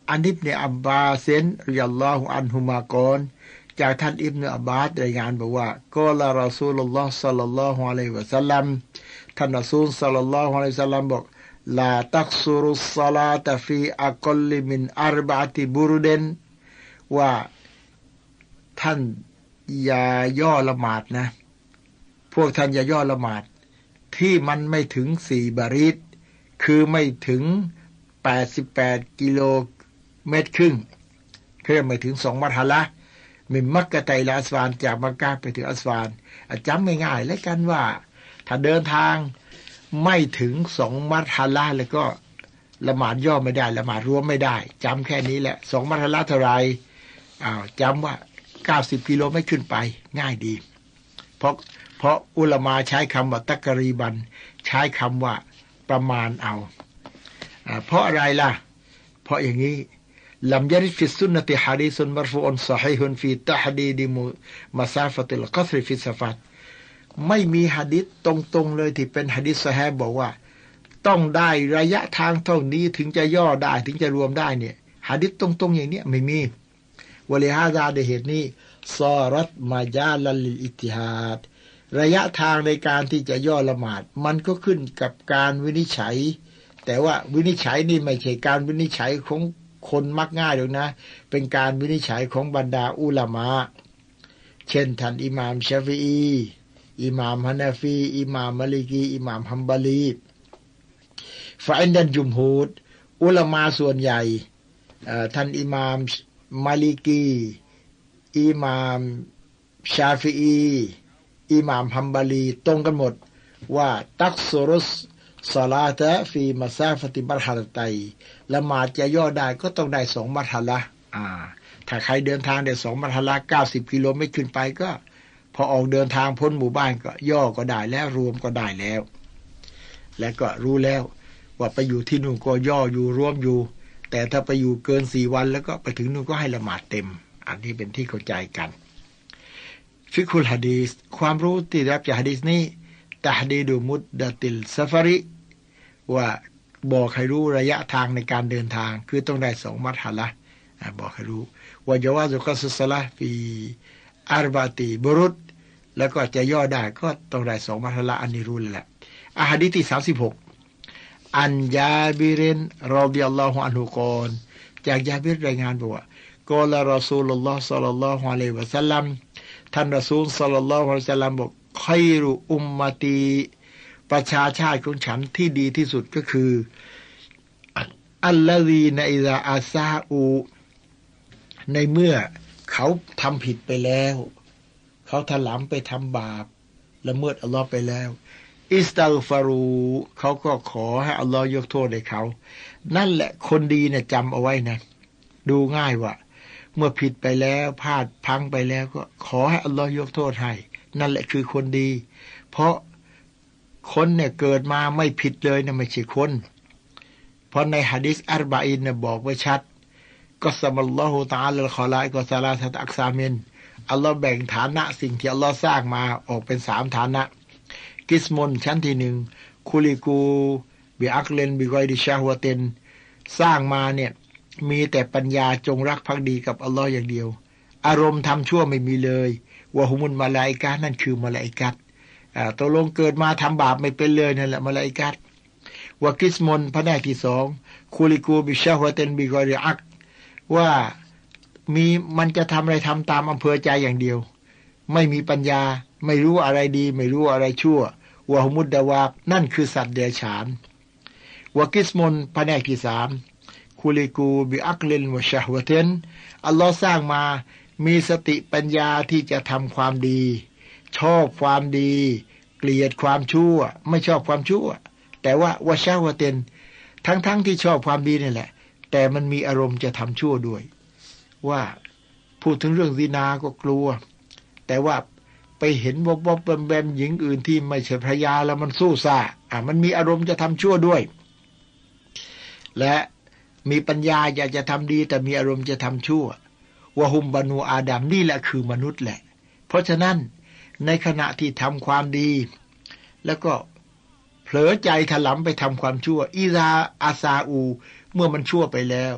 A: อันอิบเนอับบาสรดิยัลลอฮุอันฮุมากอนจากท่านอิบเนอับบาสรายงานบอกว่ากอลารอซูลุลลอฮ์ศ็อลลัลลอฮุอะลัยฮิวะซัลลัมท่านรอซูลศ็อลลัลลอฮุอะลัยฮิวะซัลลัมบอกลาตักซุรุสศอลาตะฟีอักลมินอัรบะอะติบุรดินว่าท่านอย่าย่อละหมาดนะพวกท่านอย่าย่อละหมาดที่มันไม่ถึงสี่บาริดคือไม่ถึงแปดสิบแปดกิโลเมตรครึ่งคือไม่ถึงสองมัทฮะละมินมักกะตัยลาอัสฟานจากมักกะไปถึงอัสฟานจำง่ายๆแล้วกันว่าถ้าเดินทางไม่ถึงสองมัทฮะละแล้วก็ละหมาดย่อไม่ได้ละหมาดรวมไม่ได้จำแค่นี้แหละสองมัทฮะละเท่าไรอ้าวจำว่าเก้าสิบกิโลไม่ขึ้นไปง่ายดีเพราะเพราะอุลามาใช้คำว่าตักรีบันใช้คำว่าประมาณเอาเพราะอะไรล่ะเพราะอย่างนี้ลัมยะริดฟิสซุนนะติฮะดีซุนมัรฟูอุนศอฮีฮุนฟีตะฮดีดิมุซาฟะติลกัศรฟิซะฟัตไม่มีหะดีษตรงๆเลยที่เป็นหะดีษซอฮีฮ์บอกว่าต้องได้ระยะทางเท่านี้ถึงจะย่อได้ถึงจะรวมได้เนี่ยหะดีษตรงๆอย่างเนี้ยไม่มีวะลิฮาซาด้วยเหตุนี้ซอรัตมาญาลัลลิลอิจติฮาดระยะทางในการที่จะย่อละหมาดมันก็ขึ้นกับการวินิจฉัยแต่ว่าวินิจฉัยนี่ไม่ใช่การวินิจฉัยของคนมักง่ายหรอกนะเป็นการวินิจฉัยของบรรดาอุลามะเช่นท่านอิหม่ามชาฟิอีอิหม่ามฮะนาฟีอิหม่ามมาลิกีอิหม่ามฮัมบาลีฟะอินดันจุมฮูดอุลามะส่วนใหญ่ท่านอิหม่ามมาลิกีอิหม่ามชาฟิอีอิหม่ามฮัมบาลีตรงกันหมดว่าตักซุรุสศอลาตะฟีมัซาฟะติมัรฮะละตัยละหมาดจะย่อได้ก็ต้องได้สองมัรฮะละอ่าถ้าใครเดินทางได้สองมัรฮะละเก้าสิบกิโลเมตรขึ้นไปก็พอออกเดินทางพ้นหมู่บ้านก็ย่อก็ได้แล้วรวมก็ได้แล้วและก็รู้แล้วว่าไปอยู่ที่นู่นก็ย่ออยู่รวมอยู่แต่ถ้าไปอยู่เกินสี่วันแล้วก็ไปถึงนู่นก็ให้ละหมาดเต็มอันนี้เป็นที่เข้าใจกันฟิกุลหะดีษความรู้ที่ได้รับจากหะดีษนี้ตะฮดีดุมุดดะติลซะฟาริว่าบอกให้รู้ระยะทางในการเดินทางคือต้องได้สองมัทฮะละบอกให้รู้ว่าญะวาซุกัสศอลาฟีอัรบะติบุรุษแล้วก็จะย่อได้ก็ต้องได้สองมัทฮะละอันนี้รู้แล้วแหละอะหะดีษที่สามสิบหกอันญาบิรินรอฎิยัลลอฮุอันฮุกอนจากญาบิรรายงานบอกว่ากอลารอซูลุลลอฮ์ศ็อลลัลลอฮุอะลัยฮิวะซัลลัมท่านรอซูลศ็อลลัลลอฮุอะลัยฮิวะซัลลัมบอกค็อยรุอุมมะตีประชาชาติของฉันที่ดีที่สุดก็คืออัลลซีนะอิซาอาซาอูในเมื่อเขาทำผิดไปแล้วเขาถลำไปทำบาปละเมิดอัลลอฮ์ไปแล้วอิสตัฆฟารูเขาก็ขอให้อัลลอฮ์ยกโทษให้เขานั่นแหละคนดีเนี่ยจำเอาไว้นะดูง่ายว่าเมื่อผิดไปแล้วพลาดพังไปแล้วก็ขอให้อัลลอฮ์ยกโทษให้นั่นแหละคือคนดีเพราะคนเนี่ยเกิดมาไม่ผิดเลยนะไม่ใช่คนเพราะในหะดีษอัรบะอีนเนี่ยบอกไว้ชัดก็สมัลลอฮุตะอาลาคอลาอิกอซาลาซะอักซามินอัลลอฮ์แบ่งฐานะสิ่งที่อัลลอฮ์สร้างมาออกเป็นสามฐานะกิสมุนชั้นที่หนึ่งคุลิกูบิอักเลนบิกอยดิชาฮวเตนสร้างมาเนี่ยมีแต่ปัญญาจงรักภักดีกับอัลลอฮ์อย่างเดียวอารมณ์ทำชั่วไม่มีเลยวะฮุมุลมาลาอิกะฮ์นั่นคือมาลาอิกะฮ์อ่าตกลงเกิดมาทำบาปไม่เป็นเลยนั่นแหละมาลาอิกะฮ์วะกิสมุนพระแนกที่สองคุลิกูบิชาฮวเตนบิกอยดิอักว่ามีมันจะทำอะไรทำตามอำเภอใจอย่างเดียวไม่มีปัญญาไม่รู้อะไรดีไม่รู้อะไรชั่ววะฮุมุดดะวาบนั่นคือสัตว์เดรัจฉานวะกิสมุนพระแนกที่สามคุลิกูบิอักลินวะชะฮวะเตนอัลลอฮ์สร้างมามีสติปัญญาที่จะทำความดีชอบความดีเกลียดความชั่วไม่ชอบความชั่วแต่ว่าวะชะฮวะเตนทั้งๆที่ชอบความดีนี่แหละแต่มันมีอารมณ์จะทำชั่วด้วยว่าพูดถึงเรื่องซินาก็กลัวแต่ว่าไปเห็นวบๆแบมๆหญิงอื่นที่ไม่ใช่ภรรยาแล้วมันสู้ซ่าอ่ะมันมีอารมณ์จะทำชั่วด้วยและมีปัญญาอยากจะทำดีแต่มีอารมณ์จะทำชั่ววะฮุมบานูอาดัมนี่แหละคือมนุษย์แหละเพราะฉะนั้นในขณะที่ทำความดีแล้วก็เผลอใจถลำไปทำความชั่วอิซาอาซาอูเมื่อมันชั่วไปแล้ว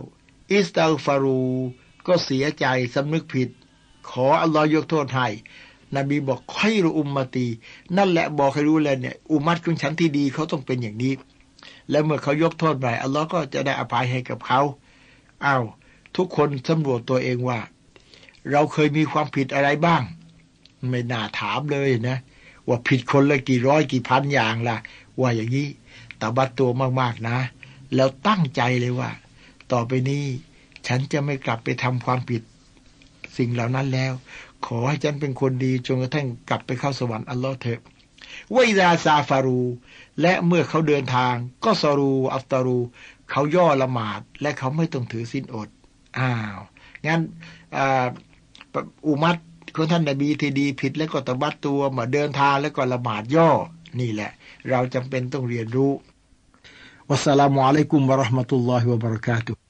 A: อิสตัฆฟารูก็เสียใจสำนึกผิดขออัลลอฮ์ยกโทษให้นบีบอกค่อยรุอุมมะตีนั่นแหละบอกให้รู้เลยเนี่ยอุมัตของฉันที่ดีเขาต้องเป็นอย่างนี้และเมื่อเขายกโทษไปอัลลอฮ์ก็จะได้อภัยให้กับเขาอ้าวทุกคนสำรวจตัวเองว่าเราเคยมีความผิดอะไรบ้างไม่น่าถามเลยนะว่าผิดคนละกี่ร้อยกี่พันอย่างล่ะว่าอย่างนี้ตบัดตัวมากๆนะแล้วตั้งใจเลยว่าต่อไปนี้ฉันจะไม่กลับไปทำความผิดสิ่งเหล่านั้นแล้วขอให้ฉันเป็นคนดีจนกระทั่งกลับไปเข้าสวรรค์อัลลอฮ์เถอะวะอิซาซาฟารูและเมื่อเขาเดินทางก็ซอรูอัฟตารูเขาย่อละหมาดและเขาไม่ต้องถือศีลอดอ้าวงั้นอุมัตของท่านนบีที่ดีผิดแล้วก็ตบัดตัวมาเดินทางแล้วก็ละหมาดย่อนี่แหละเราจำเป็นต้องเรียนรู้วัสสลามุอะลัยกุมวะเราะห์มะตุลลอฮิวะบะเราะกาตุฮ์